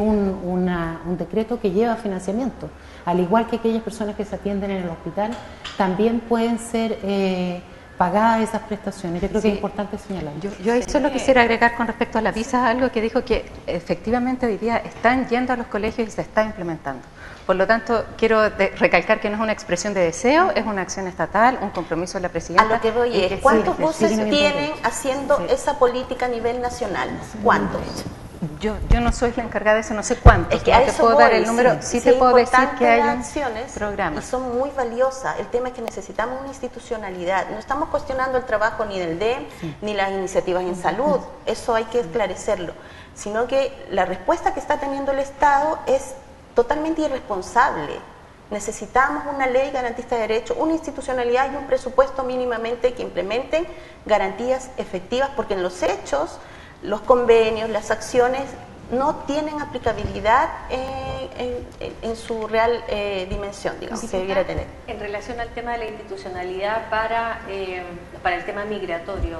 un decreto que lleva financiamiento, al igual que aquellas personas que se atienden en el hospital, también pueden ser pagadas esas prestaciones. Yo creo que es importante señalar. Yo ahí solo quisiera agregar con respecto a la visa algo que dijo que efectivamente hoy día están yendo a los colegios y se está implementando. Por lo tanto, quiero recalcar que no es una expresión de deseo, es una acción estatal, un compromiso de la presidenta. A lo que voy es, ¿cuántos buses tienen haciendo esa política a nivel nacional? ¿Cuántos? Yo no soy la encargada de eso, no sé cuántos. Es que a eso te puedo dar el número, sí te puedo decir que hay acciones programas. Y son muy valiosas. El tema es que necesitamos una institucionalidad. No estamos cuestionando el trabajo ni del DEM, ni las iniciativas en salud. Eso hay que esclarecerlo. Sino que la respuesta que está teniendo el Estado es totalmente irresponsable. Necesitamos una ley garantista de derechos, una institucionalidad y un presupuesto mínimamente que implementen garantías efectivas, porque en los hechos los convenios, las acciones no tienen aplicabilidad en su real dimensión, digamos, que debiera tener. En relación al tema de la institucionalidad para el tema migratorio,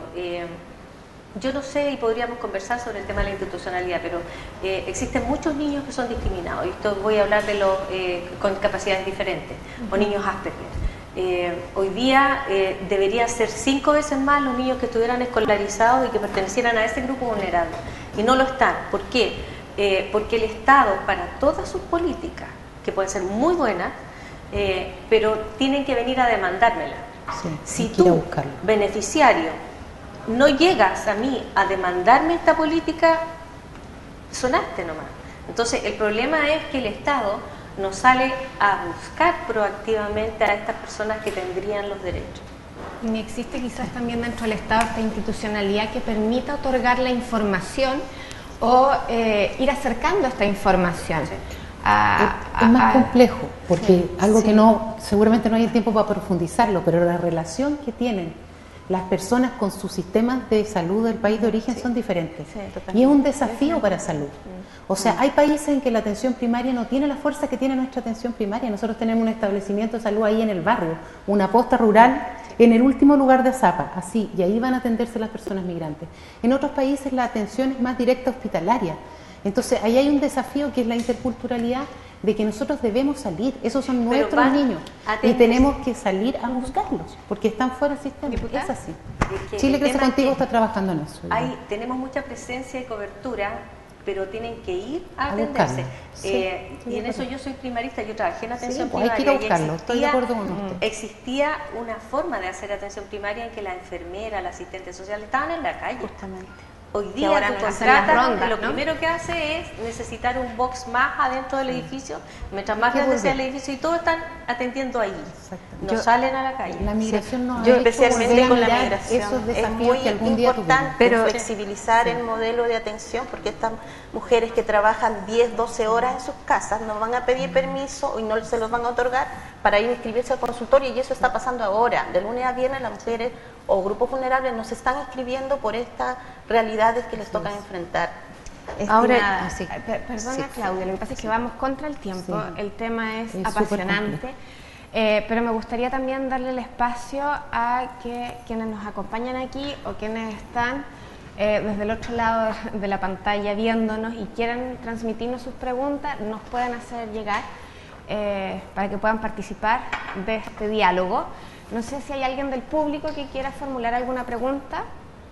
yo no sé y podríamos conversar sobre el tema de la institucionalidad, pero existen muchos niños que son discriminados, y esto voy a hablar de los con capacidades diferentes, o niños Asperger. Hoy día debería ser 5 veces más los niños que estuvieran escolarizados y que pertenecieran a ese grupo vulnerable, y no lo están. ¿Por qué? Porque el Estado, para todas sus políticas, que pueden ser muy buenas, pero tienen que venir a demandármela. Sí, si tú, beneficiario, no llegas a mí a demandarme esta política, sonaste nomás. Entonces el problema es que el Estado no sale a buscar proactivamente a estas personas que tendrían los derechos. ¿Y existe quizás también dentro del Estado esta institucionalidad que permita otorgar la información o ir acercando esta información. Es más complejo, porque algo que seguramente no hay el tiempo para profundizarlo, pero la relación que tienen las personas con sus sistemas de salud del país de origen son diferentes. Y es un desafío para salud. O sea, hay países en que la atención primaria no tiene la fuerza que tiene nuestra atención primaria. Nosotros tenemos un establecimiento de salud ahí en el barrio, una posta rural en el último lugar de Azapa, así, y ahí van a atenderse las personas migrantes. En otros países la atención es más directa hospitalaria. Entonces, ahí hay un desafío que es la interculturalidad, de que nosotros debemos salir, esos son nuestros niños, y tenemos que salir a buscarlos, porque están fuera del sistema. Es así. Chile Crece Contigo está trabajando en eso. Tenemos mucha presencia y cobertura, pero tienen que ir a atenderse. Y en eso yo soy primarista, yo trabajé en atención primaria. Hay que ir a buscarlo, estoy de acuerdo con usted. Existía una forma de hacer atención primaria en que la enfermera, la asistente social estaban en la calle. Justamente. Hoy día ahora tú nos hacen las contratas, rondas, lo ¿no? primero que hace es necesitar un box más adentro del edificio, mientras más grande sea el edificio, y todos están atendiendo ahí, no salen a la calle. La migración nos ha Yo hecho especialmente volver a con la mirar migración esos es desafíos muy que algún día importante tuvimos. flexibilizar el modelo de atención, porque estas mujeres que trabajan 10, 12 horas en sus casas nos van a pedir permiso y no se los van a otorgar para ir a inscribirse al consultorio, y eso está pasando ahora. De lunes a viernes las mujeres o grupos vulnerables nos están inscribiendo por estas realidades que les tocan enfrentar. Ahora, perdona Claudia, lo que pasa es que vamos contra el tiempo, el tema es apasionante, pero me gustaría también darle el espacio a que quienes nos acompañan aquí o quienes están desde el otro lado de la pantalla viéndonos y quieran transmitirnos sus preguntas, nos puedan hacer llegar para que puedan participar de este diálogo. No sé si hay alguien del público que quiera formular alguna pregunta.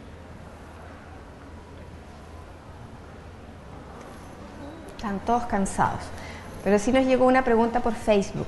Están todos cansados, pero sí nos llegó una pregunta por Facebook.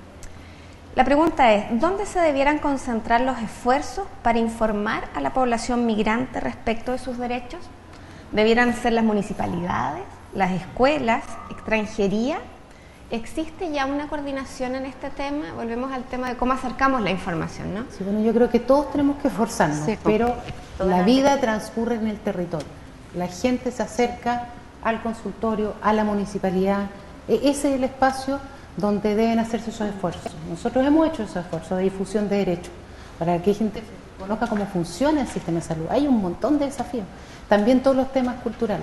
La pregunta es, ¿dónde se debieran concentrar los esfuerzos para informar a la población migrante respecto de sus derechos? ¿Debieran ser las municipalidades, las escuelas, extranjería? ¿Existe ya una coordinación en este tema? Volvemos al tema de cómo acercamos la información, ¿no? Sí, bueno, yo creo que todos tenemos que esforzarnos, pero la vida transcurre en el territorio. La gente se acerca al consultorio, a la municipalidad. Ese es el espacio donde deben hacerse esos esfuerzos. Nosotros hemos hecho esos esfuerzos de difusión de derechos para que la gente conozca cómo funciona el sistema de salud. Hay un montón de desafíos. También todos los temas culturales.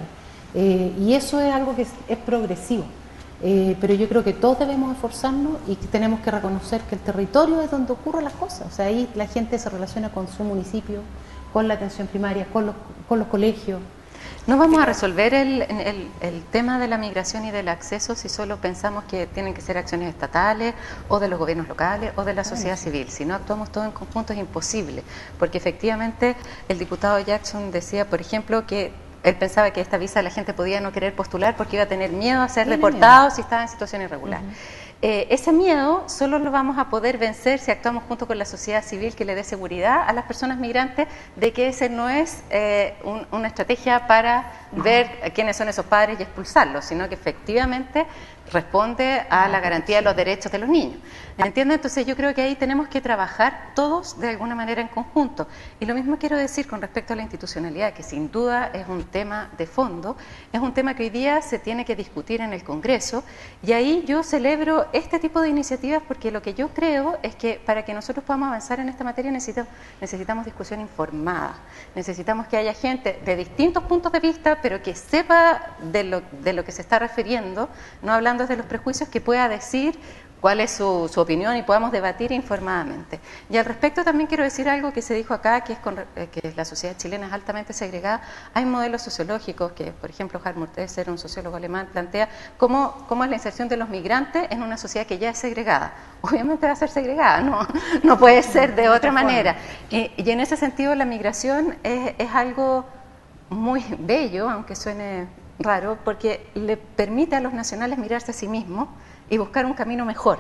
Y eso es algo que es progresivo. Pero yo creo que todos debemos esforzarnos y que tenemos que reconocer que el territorio es donde ocurren las cosas. O sea, ahí la gente se relaciona con su municipio, con la atención primaria, con los colegios. No vamos a resolver el tema de la migración y del acceso si solo pensamos que tienen que ser acciones estatales o de los gobiernos locales o de la sociedad civil. Si no actuamos todos en conjunto es imposible, porque efectivamente el diputado Jackson decía, por ejemplo, que él pensaba que esta visa la gente podía no querer postular porque iba a tener miedo a ser deportado si estaba en situación irregular. Ese miedo solo lo vamos a poder vencer si actuamos junto con la sociedad civil que le dé seguridad a las personas migrantes de que ese no es una estrategia para ver quiénes son esos padres y expulsarlos, sino que efectivamente responde a la garantía de los derechos de los niños. ¿Entienden? Entonces yo creo que ahí tenemos que trabajar todos de alguna manera en conjunto. Y lo mismo quiero decir con respecto a la institucionalidad, que sin duda es un tema de fondo, es un tema que hoy día se tiene que discutir en el Congreso, y ahí yo celebro este tipo de iniciativas porque lo que yo creo es que para que nosotros podamos avanzar en esta materia necesitamos discusión informada, necesitamos que haya gente de distintos puntos de vista, pero que sepa de lo que se está refiriendo, no hablando desde los prejuicios, que pueda decir cuál es su opinión y podamos debatir informadamente. Y al respecto también quiero decir algo que se dijo acá, que es que la sociedad chilena es altamente segregada. Hay modelos sociológicos que, por ejemplo, Hartmut Esser, un sociólogo alemán, plantea cómo es la inserción de los migrantes en una sociedad que ya es segregada. Obviamente va a ser segregada, no puede ser de otra manera. Y en ese sentido la migración es algo muy bello, aunque suene raro, porque le permite a los nacionales mirarse a sí mismos y buscar un camino mejor,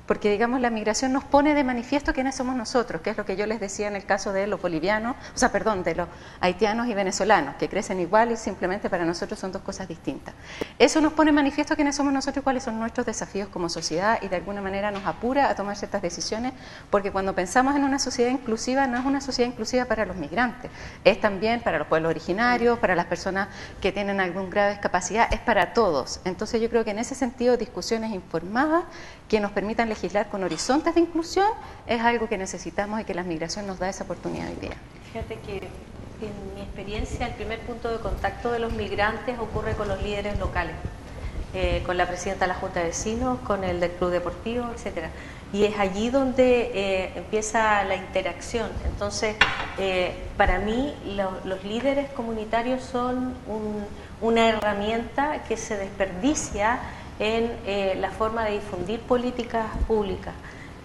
porque digamos la migración nos pone de manifiesto quiénes somos nosotros, que es lo que yo les decía en el caso de los bolivianos, de los haitianos y venezolanos, que crecen igual y simplemente para nosotros son dos cosas distintas. Eso nos pone de manifiesto quiénes somos nosotros y cuáles son nuestros desafíos como sociedad, y de alguna manera nos apura a tomar ciertas decisiones, porque cuando pensamos en una sociedad inclusiva, no es una sociedad inclusiva para los migrantes, es también para los pueblos originarios, para las personas que tienen algún grado de discapacidad, es para todos. Entonces yo creo que en ese sentido discusiones informadas que nos permitan legislar con horizontes de inclusión es algo que necesitamos y que la migración nos da esa oportunidad hoy día. Fíjate que en mi experiencia el primer punto de contacto de los migrantes ocurre con los líderes locales, con la presidenta de la Junta de Vecinos, con el del Club Deportivo, etcétera. Y es allí donde empieza la interacción. Entonces, para mí los líderes comunitarios son una herramienta que se desperdicia en la forma de difundir políticas públicas.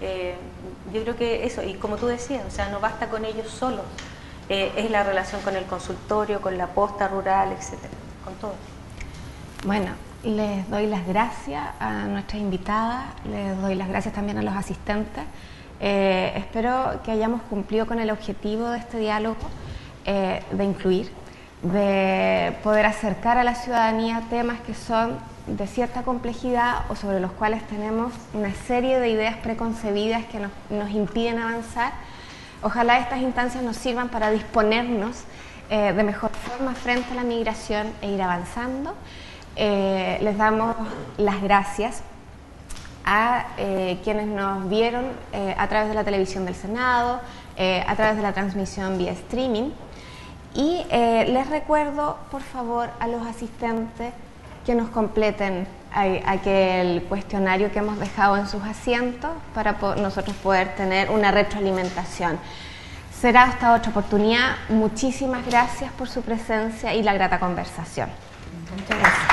Yo creo que eso, y como tú decías, o sea, no basta con ellos solos, es la relación con el consultorio, con la posta rural, etcétera, con todo. Bueno, les doy las gracias a nuestras invitadas, les doy las gracias también a los asistentes. Espero que hayamos cumplido con el objetivo de este diálogo, de incluir, de poder acercar a la ciudadanía temas que son de cierta complejidad o sobre los cuales tenemos una serie de ideas preconcebidas que nos impiden avanzar. Ojalá estas instancias nos sirvan para disponernos de mejor forma frente a la migración e ir avanzando. Les damos las gracias a quienes nos vieron a través de la televisión del Senado, a través de la transmisión vía streaming, y les recuerdo por favor a los asistentes que nos completen aquel cuestionario que hemos dejado en sus asientos para nosotros poder tener una retroalimentación. Será hasta otra oportunidad. Muchísimas gracias por su presencia y la grata conversación. Muchas gracias.